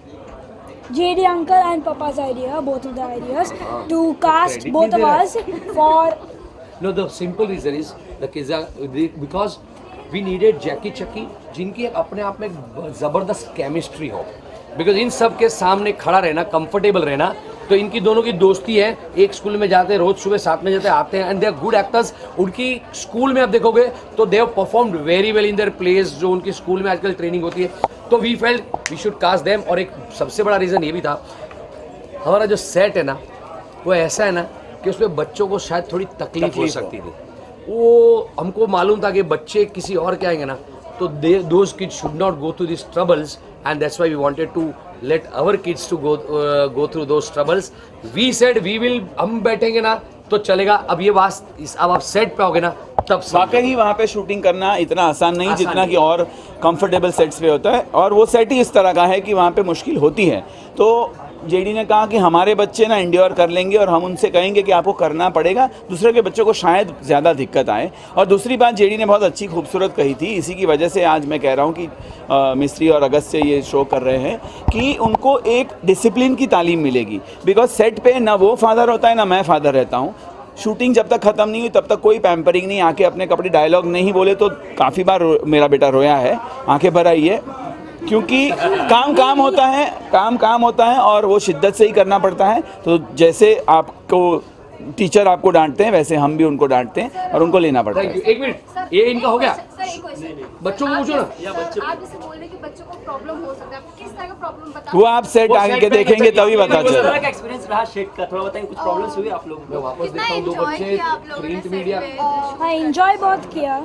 J D uncle and Papa's idea, both of the ideas, uh, to cast okay, both of us for... No, the simple reason is the Kiza, because we needed Jackie Chucky, जिनकी अपने आप में ज़बरदस्त केमिस्ट्री हो। बिकॉज इन सब के सामने खड़ा रहना, कंफर्टेबल रहना, तो इनकी दोनों की दोस्ती है, एक स्कूल में जाते हैं, रोज सुबह साथ में जाते आते हैं, and they are good actors. उनकी स्कूल में आप देखोगे तो they have performed very well in their place, जो उनकी स्कूल में आजकल ट्रेनिंग होती है। तो we felt we should cast them. और एक सबसे बड़ा रीज़न ये भी था, हमारा जो सेट है ना वो ऐसा है ना कि उसमें बच्चों को शायद थोड़ी तकलीफ हो सकती थी। वो हमको मालूम था कि बच्चे किसी और के आएंगे ना तो they those kids should not go through this troubles, and that's why we wanted to let our kids to go uh, go through those troubles. We said we will, हम बैठेंगे ना तो चलेगा। अब ये बात इस अब आप सेट पे होगे ना तब वाकई वहाँ पे शूटिंग करना इतना आसान नहीं आसान जितना कि और कंफर्टेबल सेट्स पे होता है, और वो सेट ही इस तरह का है कि वहाँ पे मुश्किल होती है। तो जेडी ने कहा कि हमारे बच्चे ना इंड्योर कर लेंगे और हम उनसे कहेंगे कि आपको करना पड़ेगा, दूसरे के बच्चों को शायद ज़्यादा दिक्कत आए। और दूसरी बात जेडी ने बहुत अच्छी खूबसूरत कही थी, इसी की वजह से आज मैं कह रहा हूँ कि आ, मिस्त्री और अगस्त से ये शो कर रहे हैं कि उनको एक डिसिप्लिन की तालीम मिलेगी। बिकॉज सेट पे ना वो फादर होता है ना मैं फादर रहता हूँ। शूटिंग जब तक ख़त्म नहीं हुई तब तक कोई पैम्परिंग नहीं, आके अपने कपड़े डायलॉग नहीं बोले तो काफ़ी बार मेरा बेटा रोया है, आंखें भर आई है, क्योंकि काम काम होता है, काम काम होता है और वो शिद्दत से ही करना पड़ता है। तो जैसे आपको टीचर आपको डांटते हैं वैसे हम भी उनको डांटते हैं और उनको लेना पड़ता है। एक मिनट, ये इनका हो गया। बच्चों को पूछो ना। आप जैसे बोल रहे हैं कि बच्चों को प्रॉब्लम हो सकता है, किस तरह का प्रॉब्लम बता? वो आप सेट आगे के देखेंगे तभी पता चलेगा। किस तरह का एक्सपीरियंस रहा सेट का, थोड़ा बताएं, कुछ प्रॉब्लम्स हुई आप लोगों को? वापस देखता हूं, दो बच्चे प्रिंट मीडिया। हाँ, एंजॉय बहुत किया।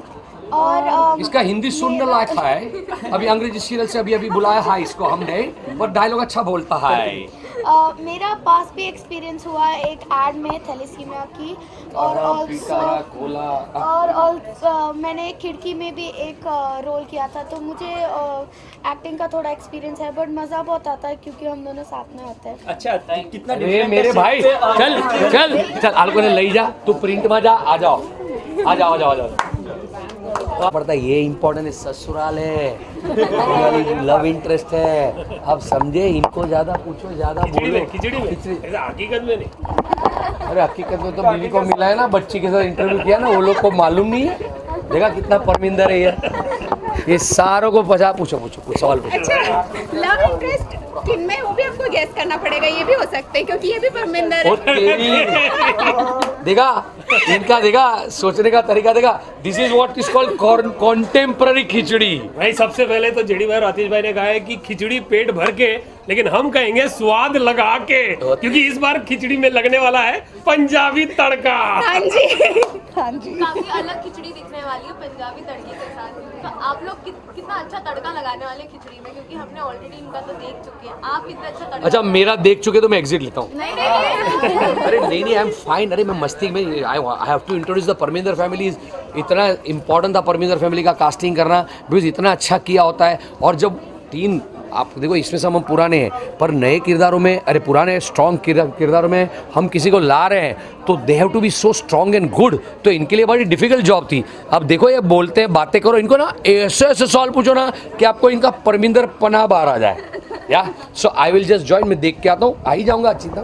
और इसका हिंदी सुनने लायक है। अभी अंग्रेजी सीरियल से अभी अभी बुलाया है इसको हमने, पर डायलॉग अच्छा बोलता है। uh, मेरा पास भी एक्सपीरियंस हुआ है एक एड में थैलेसीमिया की और ऑल्सो और ऑल्सो मैंने खिड़की में भी एक रोल किया था, तो मुझे एक्टिंग का थोड़ा एक्सपीरियंस है, बट मज़ा बहुत आता है क्योंकि हम दोनों साथ में होते हैं। अच्छा, कितना अरे मेरे भाई, चल चल चल आलको ने ले जा, तू प्रिंट में जा, आ जाओ आ जाओ आ जाओ आ जाओ पड़ता है, ये इम्पोर्टेंट है, ससुराल है, लव इंटरेस्ट है, अब समझे, इनको ज्यादा पूछो, ज्यादा बोलो। खिचड़ी में हकीकत में नहीं, अरे हकीकत में तो बीवी को मिला है ना, बच्ची के साथ इंटरव्यू किया ना, वो लोग को मालूम नहीं है, देखा कितना परमिंदर है ये ये सारों को पचा पूछो पूछो कुछ सवाल पूछो। अच्छा, लव इंटरेस्ट किनमें, वो भी आपको गेस करना पड़ेगा, ये भी हो सकते हैं क्योंकि ये भी परमिंदर है। देखा इनका, देखा सोचने का तरीका, देखा this is what is called contemporary Khichdi. भाई सबसे पहले तो जेडी भाई और आतिश भाई ने कहा है कि खिचड़ी पेट भर के, लेकिन हम कहेंगे स्वाद लगा के, क्योंकि इस बार खिचड़ी में लगने वाला है पंजाबी तड़का। हाँ जी हाँ जी, काफी अलग खिचड़ी दिखने वाली है पंजाबी तड़के के साथ। तो आप लोग कि, कितना अच्छा तड़का लगाने वाले खिचड़ी में, क्योंकि हमने ऑलरेडी इनका तो देख चुके हैं, आप कितना अच्छा तड़का। अच्छा, मेरा देख चुके तो मैं एग्जिट लेता हूँ। नहीं नहीं अरे नहीं नहीं, आई एम फाइन। अरे मैं मस्ती में, I have to introduce the Parminder family. इतना इम्पोर्टेंट था परमिंदर फैमिली का कास्टिंग करना, बिकॉज इतना अच्छा किया होता है। और जब तीन, आप देखो इसमें सब हम पुराने हैं, पर नए किरदारों में, अरे पुराने स्ट्रॉन्ग किरदारों में हम किसी को ला रहे हैं, तो they have to be so strong and good. तो इनके लिए बड़ी डिफिकल्ट जॉब थी। अब देखो ये बोलते हैं, बातें करो, इनको ना ऐसे ऐसे सवाल पूछो ना कि आपको इनका परमिंदर पना बाहर आ जाए। या so I will just join, मैं देख के आता हूँ, आ ही जाऊँगा। चिंता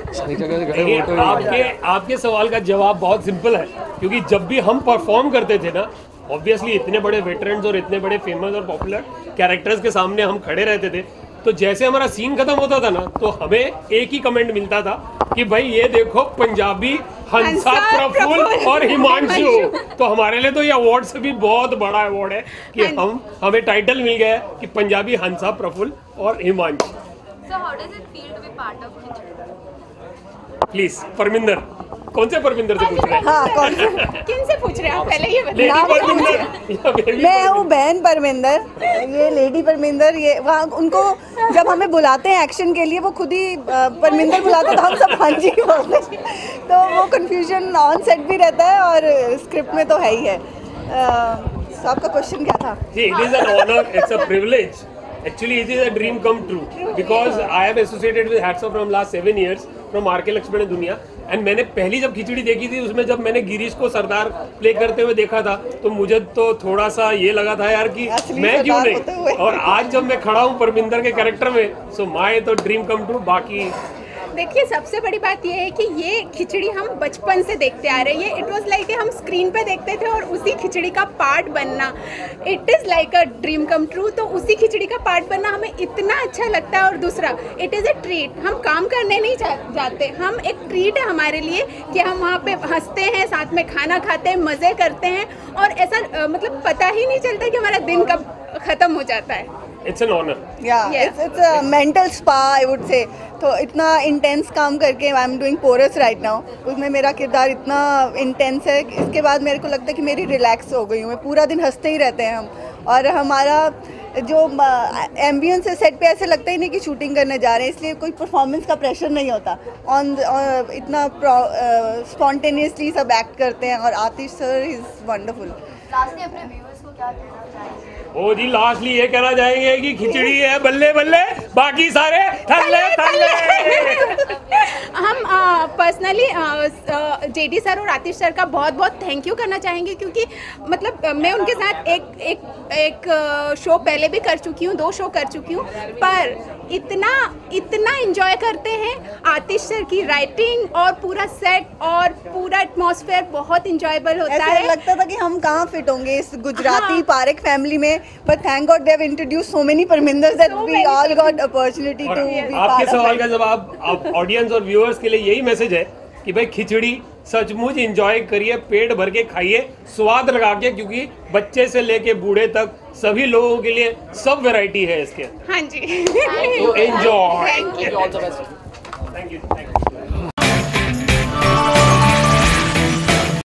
आपके आपके सवाल का जवाब बहुत सिंपल है, क्योंकि जब भी हम परफॉर्म करते थे ना, ऑब्वियसली इतने बड़े वेटरन्स और इतने बड़े फेमस और पॉपुलर कैरेक्टर्स के सामने हम खड़े रहते थे, तो जैसे हमारा सीन खत्म होता था ना, तो हमें एक ही कमेंट मिलता था कि भाई ये देखो पंजाबी हंसा, प्रफुल्ल और हिमांशु। तो हमारे लिए तो ये अवार्ड से भी बहुत बड़ा अवार्ड है कि हम हमें टाइटल मिल गया है कि पंजाबी हंसा, प्रफुल्ल और Himanshu. So how does it feel to be part of Khichdi? Please Parminder, कौन से परमिंदर से पूछ रहे हैं? हाँ, कौन से, किन से पूछ रहे हैं आप, पहले ये बताइए। मैं हूँ बहन परमिंदर, ये लेडी परमिंदर। ये वहाँ उनको जब हमें बुलाते हैं एक्शन के लिए, वो खुद ही परमिंदर बुलाते हैं, तो हम सब हाँ जी बोलते हैं, तो वो कंफ्यूजन ऑन सेट भी रहता है और स्क्रिप्ट में तो है ही है। तो आपका क्वेश्चन क्या था? जी, it is an honor, it's a privilege. Actually, it is a dream come true because I am associated with Hats Off from last seven years from R K Laxman दुनिया। एंड मैंने पहली जब खिचड़ी देखी थी, उसमें जब मैंने गिरीश को सरदार प्ले करते हुए देखा था, तो मुझे तो थोड़ा सा ये लगा था यार कि मैं क्यों नहीं। और आज जब मैं खड़ा हूँ परमिंदर के कैरेक्टर में, सो माय तो ड्रीम कम ट्रू। बाकी देखिए, सबसे बड़ी बात यह है कि ये खिचड़ी हम बचपन से देखते आ रहे हैं। इट वाज लाइक हम स्क्रीन पे देखते थे और उसी खिचड़ी का पार्ट बनना, it is like a dream come true. तो उसी खिचड़ी का पार्ट बनना हमें इतना अच्छा लगता है। और दूसरा, इट इज़ अ ट्रीट। हम काम करने नहीं जा, जाते, हम एक ट्रीट है हमारे लिए कि हम वहाँ पे हंसते हैं, साथ में खाना खाते हैं, मज़े करते हैं, और ऐसा मतलब पता ही नहीं चलता कि हमारा दिन कब ख़त्म हो जाता है। It's an honor. Yeah, yes. it's it's a mental spa, I would say. तो इतना इंटेंस काम करके I am doing Porus right now, उसमें मेरा किरदार इतना इंटेंस है, इसके बाद मेरे को लगता है कि मेरी रिलैक्स हो गई हूँ मैं। पूरा दिन हंसते ही रहते हैं हम, और हमारा जो एम्बियंस है सेट पे, ऐसे लगता ही नहीं कि शूटिंग करने जा रहे हैं, इसलिए कोई परफॉर्मेंस का प्रेशर नहीं होता। ऑन इतना स्पॉन्टेनियसली सब एक्ट करते हैं, और Atish sir is wonderful. Lastly अपने व्यूअर्स को क्या कहना चाहेंगे? ओ जी, लास्टली ये कहना चाहेंगे कि खिचड़ी है बल्ले बल्ले, बाकी सारे थल्ले थल्ले। हम पर्सनली जेडी सर और आतिश सर का बहुत बहुत थैंक यू करना चाहेंगे, क्योंकि मतलब मैं उनके साथ एक एक एक शो पहले भी कर चुकी हूँ, दो शो कर चुकी हूँ, पर इतना इतना एंजॉय करते हैं। आतिश सर की राइटिंग और पूरा सेट और पूरा एटमॉस्फेयर बहुत इंजॉयबल होता है। लगता था कि हम कहाँ फिट होंगे इस गुजराती पारेख फैमिली में, but thank God they have introduced so many Parminders that we all got opportunity to be part of. आपके सवाल का जवाब आप ऑडियंस और व्यूअर्स के लिए यही मैसेज है कि भाई खिचड़ी सचमुच एंजॉय करिए, पेट भर के खाइए, स्वाद लगा के, क्योंकि बच्चे से लेके बूढ़े तक सभी लोगों के लिए सब वैरायटी है इसके। हाँ जी, तो enjoy. Thank you. Thank you.